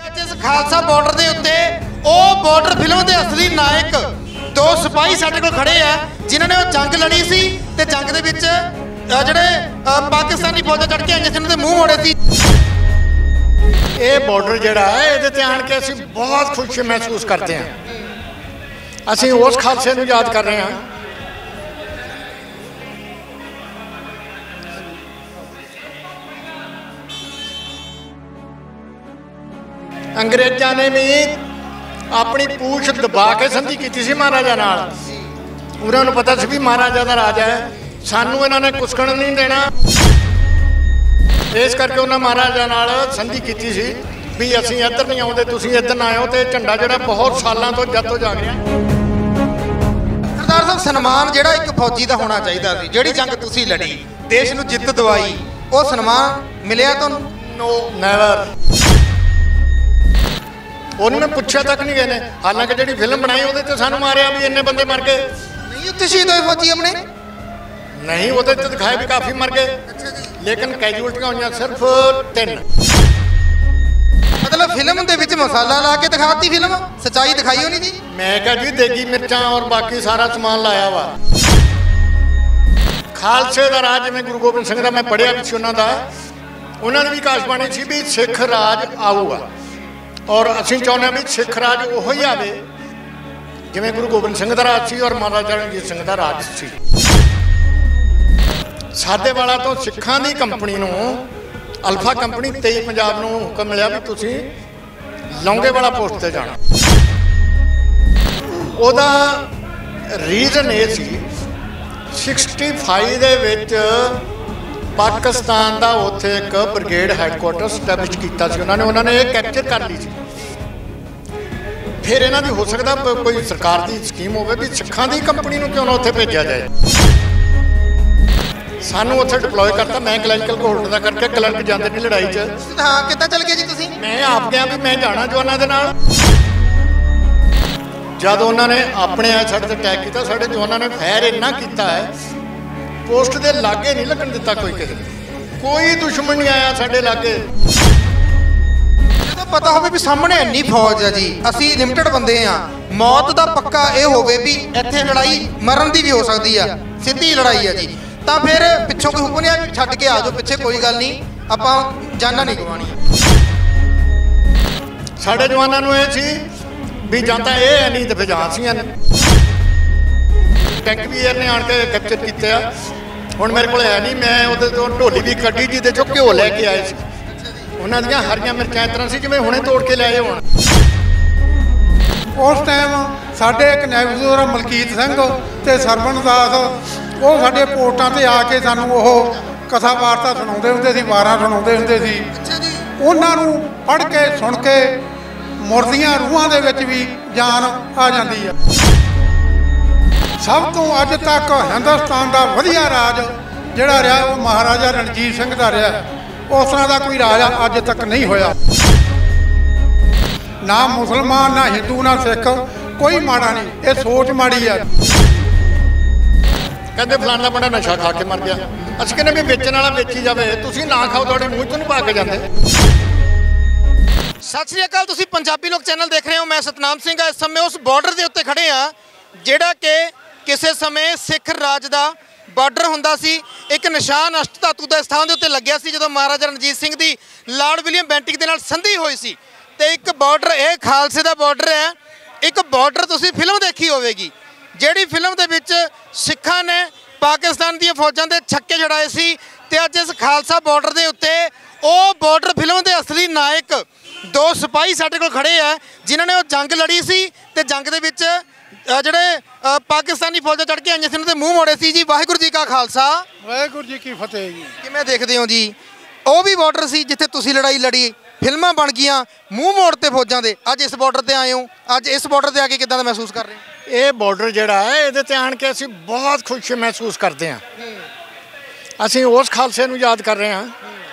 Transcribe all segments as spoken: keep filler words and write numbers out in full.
जिस खालसा बॉर्डर के उत्ते ਉਹ बॉर्डर फिल्म के असली नायक दो सिपाही साडे कोल खड़े आ जिन्होंने वो जंग लड़ी सी ते जंग दे विच ਜਿਹੜੇ पाकिस्तानी फौजा चढ़ के आईਆਂ ਸੀ ਉਹਨਾਂ ਦੇ ਮੂੰਹ ਮੋੜੇ ਸੀ। ਇਹ ਬਾਰਡਰ ਜਿਹੜਾ ਹੈ ਇਹਦੇ ਤੇ ਆਣ ਕੇ ਅਸੀਂ ਬਹੁਤ ਖੁਸ਼ੀ ਮਹਿਸੂਸ ਕਰਦੇ ਹਾਂ। ਅਸੀਂ ਉਸ ਖਾਲਸੇ ਨੂੰ ਯਾਦ ਕਰ ਰਹੇ ਹਾਂ। अंग्रेजा ने भी अपनी पूछ दबा के संधि की सी महाराजा नाल। उन्होंने पता सी भी महाराजा का राज है, सानू इन्होंने कुसकण नहीं देना, इस करके उन्होंने महाराजा नाल संधि की सी भी असीं इधर नहीं आउंदे, तुसीं इधर ना आओ। तो झंडा जिहड़ा बहुत सालों तो जद तो जाग रहा। सरदार साहब सन्मान जिहड़ा एक फौजी का होना चाहिए सी, जिहड़ी जंग तुसीं लड़ी देश नूं जिੱਤ दवाई, वो सन्मान मिलिया तुहानूं? No never. उन्होंने पूछा तक नहीं गए ने। हालांकि जी फिल्म बनाई वो तो सानू मारिया भी इन्ने बंदे मर गए नहीं, उत्ते शहीद होए फौजी अपने नहीं, वो तो दिखाए भी काफ़ी मर गए, लेकिन कैजुअल्टियां हुई सिर्फ तीन। मतलब फिल्म दे विच मसाला ला के दिखाती, फिल्म सच्चाई दिखाई होनी जी। मैं कहा जी देगी मिर्चा और बाकी सारा समान लाया वा। खालसे का राज जिवें गुरु गोबिंद सिंह का मैं पढ़िया भी उन्होंने का, उन्होंने भी काशबाणी सी भी सिख राज आऊगा, और असीं चाहुंदे भी सिख राज उहो ही आवे जिवें गुरु गोबिंद सिंह का राज सी और महाराजा रणजीत सिंह का राज सी। साडे वाला तो सिखां दी कंपनी नूं अल्फा कंपनी तेई पंजाब नूं हुक्म मिलिया भी तुसीं लौंगे वाला पोस्ट ते जाना। उहदा रीजन ये सी सिक्सटी फाइव दे विच पाकिस्तान का उत्थे एक ब्रिगेड हैडकुआटर स्टैबलिश किया सी उन्होंने, उन्होंने ये कैप्चर कर ली सी। फिर इन्हां दी हो सकता कोई सरकार की स्कीम होवे भी सिखां दी कंपनी नूं क्यों ना उत्थे भेजा जाए। सानू उत्थे डिप्लॉय करता, मैं क्लर्कल होल्डर का करके क्लर्क जाते नहीं लड़ाई च। हाँ कितना चल गए जी तुसीं? मैं आप गया भी मैं जाना जवानों के नाल। जब उन्होंने अपने साडे ते अटैक किया, साडे जवानों ने फायर इन्ना किया है पोस्ट के लागे नहीं लगन दिता कोई किसी, कोई दुश्मन नहीं आया साडे लागे। तो पता होवे भी सामने इन्नी फौज है जी, असी लिमिटेड बंदे हाँ, मौत का पक्का ये होवे भी इत्थे लड़ाई मरन की भी हो सकती है, सीधी लड़ाई है जी, तो फिर पिछों कोई हुक्म नहीं छड्ड के आ जाओ पिछे, कोई गल नहीं, आपां जाना नहीं गवानी। साडे जवानों नूं इह सी भी जाता ये है नहीं तो फिर एजेंसियां ने टैंक भी इन्हें आण के कैप्चर किए। हुण मेरे को है नहीं, मैं वो तो ढोली भी कड्डी जिहदे चों घ्यो लैके आए सी, उन्हां दीयां हरियां मिर्चां इस तरह से जिवें हुणे तोड़ के लिआए होण। उस टाइम साडे एक नायब मलकीत सिंह ते सरवण दास वो साडे पोर्टां ते आके सानू वो कथा वार्ता सुणाउंदे हुंदे सी, वारां सुणाउंदे हुंदे सी। उन्हां नूं पढ़ के सुण के मुर्दियां रूहां दे विच भी जान आ जांदी है। सब तो अज तक हिंदुस्तान का वधिया राज जिहड़ा रहा वो महाराजा रणजीत सिंह का रहा, उस तरह का कोई राज अज तक नहीं होया। ना मुसलमान ना हिंदू ना सिख कोई माड़ा नहीं, ये सोच माड़ी है। कहते फलाना बड़ा नशा खा के मर गया, असीं कहने भी बेचण वाला बेची जावे, तुसीं ना खाओ, तुहाडे मूँह चों नहीं पा के जांदे। सत श्री अकाल, तुसीं पंजाबी लोक चैनल देख रहे हो, मैं सतनाम सिंह। इस समय उस बॉर्डर के उत्ते खड़े हाँ जिहड़ा कि किसी समय सिख राज का बॉर्डर हुंदा सी, एक निशान अष्ट धातु के स्थान के उत्ते लग्या सी जदों महाराजा रणजीत सिंह की लॉर्ड विलियम बेंटिक दे नाल संधि हुई सी। ते एक बॉर्डर ये खालसे का बॉर्डर है। एक बॉर्डर तुसीं फिल्म देखी होवेगी, जिहड़ी फिल्म दे विच सिखां ने पाकिस्तान दी फौजां दे छक्के छड़ाए सी, ते अज इस खालसा बॉर्डर के उत्ते वो बॉर्डर फिल्म के असली नायक दो सिपाही साडे कोल खड़े है जिन्होंने वो जंग लड़ी सी ते जंग दे विच ਜਿਹੜੇ पाकिस्तानी फौजा चढ़ के आईਆਂ ਸੀ ਉਹਨਾਂ ਦੇ ਮੂੰਹ ਮੋੜੇ ਸੀ जी। वाहिगुरू जी का खालसा वाहिगुरू जी की फतेह जी। किवें देखते हो जी, ਉਹ भी बॉर्डर सी जिथे तुसीं लड़ाई लड़ी, फिल्मां बन गईयां, मूँह मोड़ते फौजां दे, अज इस बॉर्डर ते आए हो, अज इस बॉर्डर ते आके किदां दा महसूस कर रहे हो? ये बॉर्डर जिहड़ा है इहदे ते आण के असीं बहुत खुश महसूस करते हैं। असीं उस खालसे नूं याद कर रहे हैं।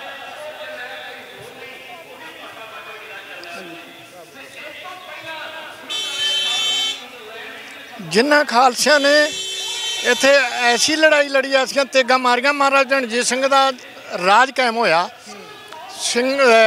जिन्हां खालसियां ने इत्थे ऐसी लड़ाई लड़ी, ऐसियां तेगां मारियां, महाराजा रणजीत सिंह का राज कायम होया। सिंह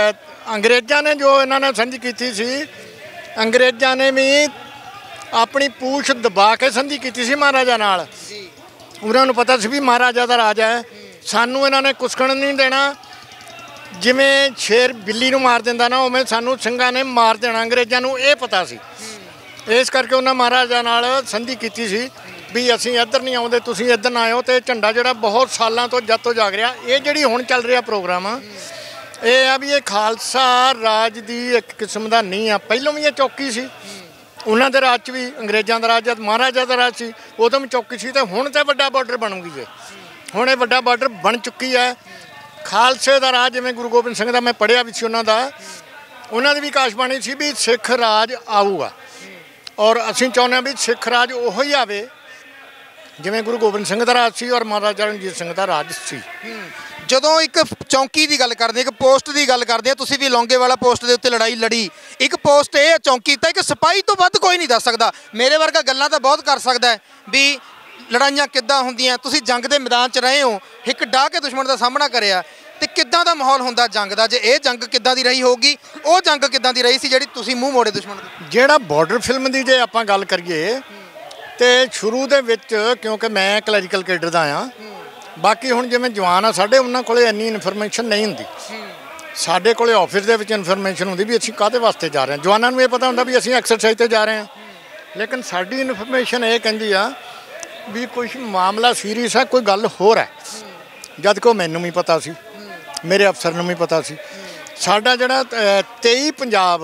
ਅੰਗਰੇਜ਼ਾਂ ਨੇ ਜੋ ਇਹਨਾਂ ਨੇ ਸੰਧੀ ਕੀਤੀ ਸੀ, ਅੰਗਰੇਜ਼ਾਂ ਨੇ ਵੀ ਆਪਣੀ ਪੂਛ ਦਬਾ ਕੇ ਸੰਧੀ ਕੀਤੀ ਸੀ ਮਹਾਰਾਜਾ ਨਾਲ। ਉਹਨਾਂ ਨੂੰ ਪਤਾ ਸੀ ਵੀ ਮਹਾਰਾਜਾ ਦਾ ਰਾਜ ਹੈ, ਸਾਨੂੰ ਇਹਨਾਂ ਨੇ ਕੁਸਕਣ ਨਹੀਂ ਦੇਣਾ। ਜਿਵੇਂ ਸ਼ੇਰ ਬਿੱਲੀ ਨੂੰ ਮਾਰ ਦਿੰਦਾ ਨਾ, ਉਵੇਂ ਸਾਨੂੰ ਸਿੰਘਾਂ ਨੇ ਮਾਰ ਦੇਣਾ। ਅੰਗਰੇਜ਼ਾਂ ਨੂੰ ਇਹ ਪਤਾ ਸੀ, ਇਸ ਕਰਕੇ ਉਹਨਾਂ ਮਹਾਰਾਜਾ ਨਾਲ ਸੰਧੀ ਕੀਤੀ ਸੀ ਵੀ ਅਸੀਂ ਇੱਧਰ ਨਹੀਂ ਆਉਂਦੇ, ਤੁਸੀਂ ਇੱਧਰ ਨਾ ਆਇਓ। ਅਤੇ ਝੰਡਾ ਜਿਹੜਾ ਬਹੁਤ ਸਾਲਾਂ ਤੋਂ ਜਦ ਤੋਂ ਜਾਗ ਰਿਹਾ, ਇਹ ਜਿਹੜੀ ਹੁਣ ਚੱਲ ਰਿਹਾ ਪ੍ਰੋਗਰਾਮ ਆ, ਇਹ ਆ ਵੀ ਇਹ ਖਾਲਸਾ ਰਾਜ ਦੀ ਇੱਕ ਕਿਸਮ ਦਾ ਨੀਂਹ ਆ। ਪਹਿਲੋਂ ਵੀ ਇਹ ਚੌਕੀ ਸੀ, ਉਹਨਾਂ ਦੇ ਰਾਜ 'ਚ ਵੀ, ਅੰਗਰੇਜ਼ਾਂ ਦਾ ਰਾਜ ਜਦ ਮਹਾਰਾਜਾ ਦਾ ਰਾਜ ਸੀ ਉਦੋਂ ਵੀ ਚੌਕੀ ਸੀ। ਅਤੇ ਹੁਣ ਤਾਂ ਵੱਡਾ ਬਾਰਡਰ ਬਣੂਗੀ ਜੇ, ਹੁਣ ਇਹ ਵੱਡਾ ਬਾਰਡਰ ਬਣ ਚੁੱਕੀ ਹੈ। ਖਾਲਸੇ ਦਾ ਰਾਜ, ਜਿਵੇਂ ਗੁਰੂ ਗੋਬਿੰਦ ਸਿੰਘ ਦਾ ਮੈਂ ਪੜ੍ਹਿਆ ਵੀ ਸੀ, ਉਹਨਾਂ ਦਾ ਉਹਨਾਂ ਦੀ ਵੀ ਆਕਾਸ਼ਬਾਣੀ ਸੀ ਵੀ ਸਿੱਖ ਰਾਜ ਆਊਗਾ। ਔਰ ਅਸੀਂ ਚਾਹੁੰਦੇ ਹਾਂ ਵੀ ਸਿੱਖ ਰਾਜ ਉਹੋ ਹੀ ਆਵੇ ਜਿਵੇਂ ਗੁਰੂ ਗੋਬਿੰਦ ਸਿੰਘ ਦਾ ਰਾਜ ਸੀ ਔਰ ਮਹਾਰਾਜਾ ਰਣਜੀਤ ਸਿੰਘ ਦਾ ਰਾਜ ਸੀ। ਜਦੋਂ ਇੱਕ ਚੌਂਕੀ ਦੀ ਗੱਲ ਕਰਦੇ, ਇੱਕ ਪੋਸਟ ਦੀ ਗੱਲ ਕਰਦੇ ਆ, ਤੁਸੀਂ ਵੀ ਲੌਂਗੇਵਾਲਾ ਪੋਸਟ ਦੇ ਉੱਤੇ ਲੜਾਈ ਲੜੀ। ਇੱਕ ਪੋਸਟ ਇਹ ਚੌਂਕੀ ਤਾਂ ਇੱਕ ਸਿਪਾਹੀ ਤੋਂ ਵੱਧ ਕੋਈ ਨਹੀਂ ਦੱਸ ਸਕਦਾ। ਮੇਰੇ ਵਰਗਾ ਗੱਲਾਂ ਤਾਂ ਬਹੁਤ ਕਰ ਸਕਦਾ ਵੀ ਲੜਾਈਆਂ ਕਿੱਦਾਂ ਹੁੰਦੀਆਂ। ਤੁਸੀਂ ਜੰਗ ਦੇ ਮੈਦਾਨ 'ਚ ਰਹੇ ਹੋ, ਇੱਕ ਡਾਹ ਕੇ ਦੁਸ਼ਮਣ ਦਾ ਸਾਹਮਣਾ ਕਰਿਆ, ਤੇ ਕਿੱਦਾਂ ਦਾ ਮਾਹੌਲ ਹੁੰਦਾ ਜੰਗ ਦਾ? ਜੇ ਇਹ ਜੰਗ ਕਿੱਦਾਂ ਦੀ ਰਹੀ ਹੋਊਗੀ, ਉਹ ਜੰਗ ਕਿੱਦਾਂ ਦੀ ਰਹੀ ਸੀ ਜਿਹੜੀ ਤੁਸੀਂ ਮੂੰਹ ਮੋੜੇ ਦੁਸ਼ਮਣ ਦੇ? ਜਿਹੜਾ ਬਾਰਡਰ ਫਿਲਮ ਦੀ ਜੇ ਆਪਾਂ ਗੱਲ ਕਰੀਏ ਤੇ ਸ਼ੁਰੂ ਦੇ ਵਿੱਚ, ਕਿਉਂਕਿ ਮੈਂ ਕਲੈਰੀਕਲ ਕੇਡਰ ਦਾ ਆ, ਬਾਕੀ ਹੁਣ ਜਿਵੇਂ ਜਵਾਨ ਆ ਸਾਡੇ, ਉਹਨਾਂ ਕੋਲੇ ਇੰਨੀ ਇਨਫੋਰਮੇਸ਼ਨ ਨਹੀਂ ਹੁੰਦੀ। ਸਾਡੇ ਕੋਲੇ ਆਫਿਸ ਦੇ ਵਿੱਚ ਇਨਫੋਰਮੇਸ਼ਨ ਹੁੰਦੀ ਵੀ ਅਸੀਂ ਕਾਹਦੇ ਵਾਸਤੇ ਜਾ ਰਹੇ ਹਾਂ। ਜਵਾਨਾਂ ਨੂੰ ਇਹ ਪਤਾ ਹੁੰਦਾ ਵੀ ਅਸੀਂ ਐਕਸਰਸਾਈਜ਼ 'ਤੇ ਜਾ ਰਹੇ ਹਾਂ, ਲੇਕਿਨ ਸਾਡੀ ਇਨਫੋਰਮੇਸ਼ਨ ਇਹ ਕਹਿੰਦੀ ਆ ਵੀ ਕੁਛ ਮਾਮਲਾ ਸੀਰੀਅਸ ਹੈ, ਕੋਈ ਗੱਲ ਹੋਰ ਹੈ। ਜਦ ਕਿ ਮੈਨੂੰ ਵੀ ਪਤਾ ਸੀ, ਮੇਰੇ ਅਫਸਰ ਨੂੰ ਵੀ ਪਤਾ ਸੀ। ਸਾਡਾ ਜਿਹੜਾ ਤੇਈ ਪੰਜਾਬ,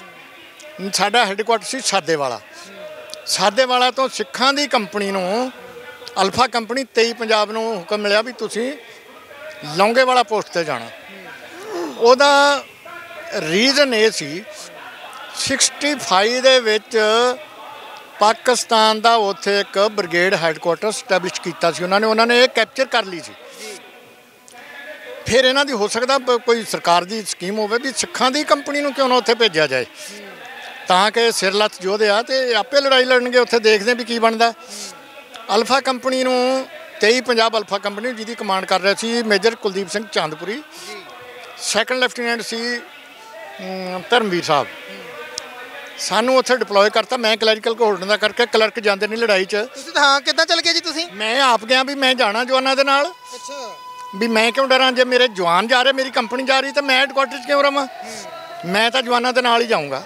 ਸਾਡਾ ਹੈੱਡਕੁਆਟਰ ਸੀ ਸਾਦੇਵਾਲਾ। ਸਾਦੇਵਾਲਾ ਤੋਂ ਸਿੱਖਾਂ ਦੀ ਕੰਪਨੀ ਨੂੰ, ਅਲਫਾ ਕੰਪਨੀ, ਤੇਈ ਪੰਜਾਬ ਨੂੰ ਹੁਕਮ ਮਿਲਿਆ ਵੀ ਤੁਸੀਂ ਲੌਂਗੇਵਾਲਾ ਪੋਸਟ 'ਤੇ ਜਾਣਾ। ਉਹਦਾ ਰੀਜ਼ਨ ਇਹ ਸੀ, ਸਿਕਸਟੀ ਫਾਈਵ ਦੇ ਵਿੱਚ ਪਾਕਿਸਤਾਨ ਦਾ ਉੱਥੇ ਇੱਕ ਬ੍ਰਿਗੇਡ ਹੈੱਡਕੁਆਟਰ ਸਟੈਬਲਿਸ਼ ਕੀਤਾ ਸੀ ਉਹਨਾਂ ਨੇ। ਉਹਨਾਂ ਨੇ ਇਹ ਕੈਪਚਰ ਕਰ ਲਈ ਸੀ। ਫਿਰ ਇਹਨਾਂ ਦੀ ਹੋ ਸਕਦਾ ਕੋਈ ਸਰਕਾਰ ਦੀ ਸਕੀਮ ਹੋਵੇ ਵੀ ਸਿੱਖਾਂ ਦੀ ਕੰਪਨੀ ਨੂੰ ਕਿਉਂ ਨਾ ਉੱਥੇ ਭੇਜਿਆ ਜਾਏ, ਤਾਂ ਕਿ ਸਿਰ ਲੱਥ ਯੋਧੇ ਆ ਅਤੇ ਆਪੇ ਲੜਾਈ ਲੜਨਗੇ ਉੱਥੇ, ਦੇਖਦੇ ਵੀ ਕੀ ਬਣਦਾ। ਅਲਫਾ ਕੰਪਨੀ ਨੂੰ, ਤੇਈ ਪੰਜਾਬ ਅਲਫਾ ਕੰਪਨੀ, ਜਿਹਦੀ ਕਮਾਂਡ ਕਰ ਰਿਹਾ ਸੀ major Kuldeep Singh Chandpuri. Second lieutenant ਸੀ ਧਰਮਵੀਰ ਸਾਹਿਬ। ਸਾਨੂੰ ਉੱਥੇ ਡਿਪਲੋਏ ਕਰਤਾ। ਮੈਂ ਕਲੈਰੀਕਲ ਹੋਲਡਰ ਦਾ ਕਰਕੇ, ਕਲਰਕ ਜਾਂਦੇ ਨਹੀਂ ਲੜਾਈ 'ਚ। ਤੁਸੀਂ ਤਾਂ ਹਾਂ ਕਿੱਦਾਂ ਚੱਲ ਗਏ ਜੀ ਤੁਸੀਂ? ਮੈਂ ਆਪ ਗਿਆ ਵੀ ਮੈਂ ਜਾਣਾ ਜਵਾਨਾਂ ਦੇ ਨਾਲ। ਅੱਛਾ, ਵੀ ਮੈਂ ਕਿਉਂ ਡਰਾਂ? ਜੇ ਮੇਰੇ ਜਵਾਨ ਜਾ ਰਹੇ, ਮੇਰੀ ਕੰਪਨੀ ਜਾ ਰਹੀ, ਤਾਂ ਮੈਂ ਹੈੱਡਕੁਆਟਰ 'ਚ ਕਿਉਂ ਰਵਾਂ? ਮੈਂ ਤਾਂ ਜਵਾਨਾਂ ਦੇ ਨਾਲ ਹੀ ਜਾਊਂਗਾ।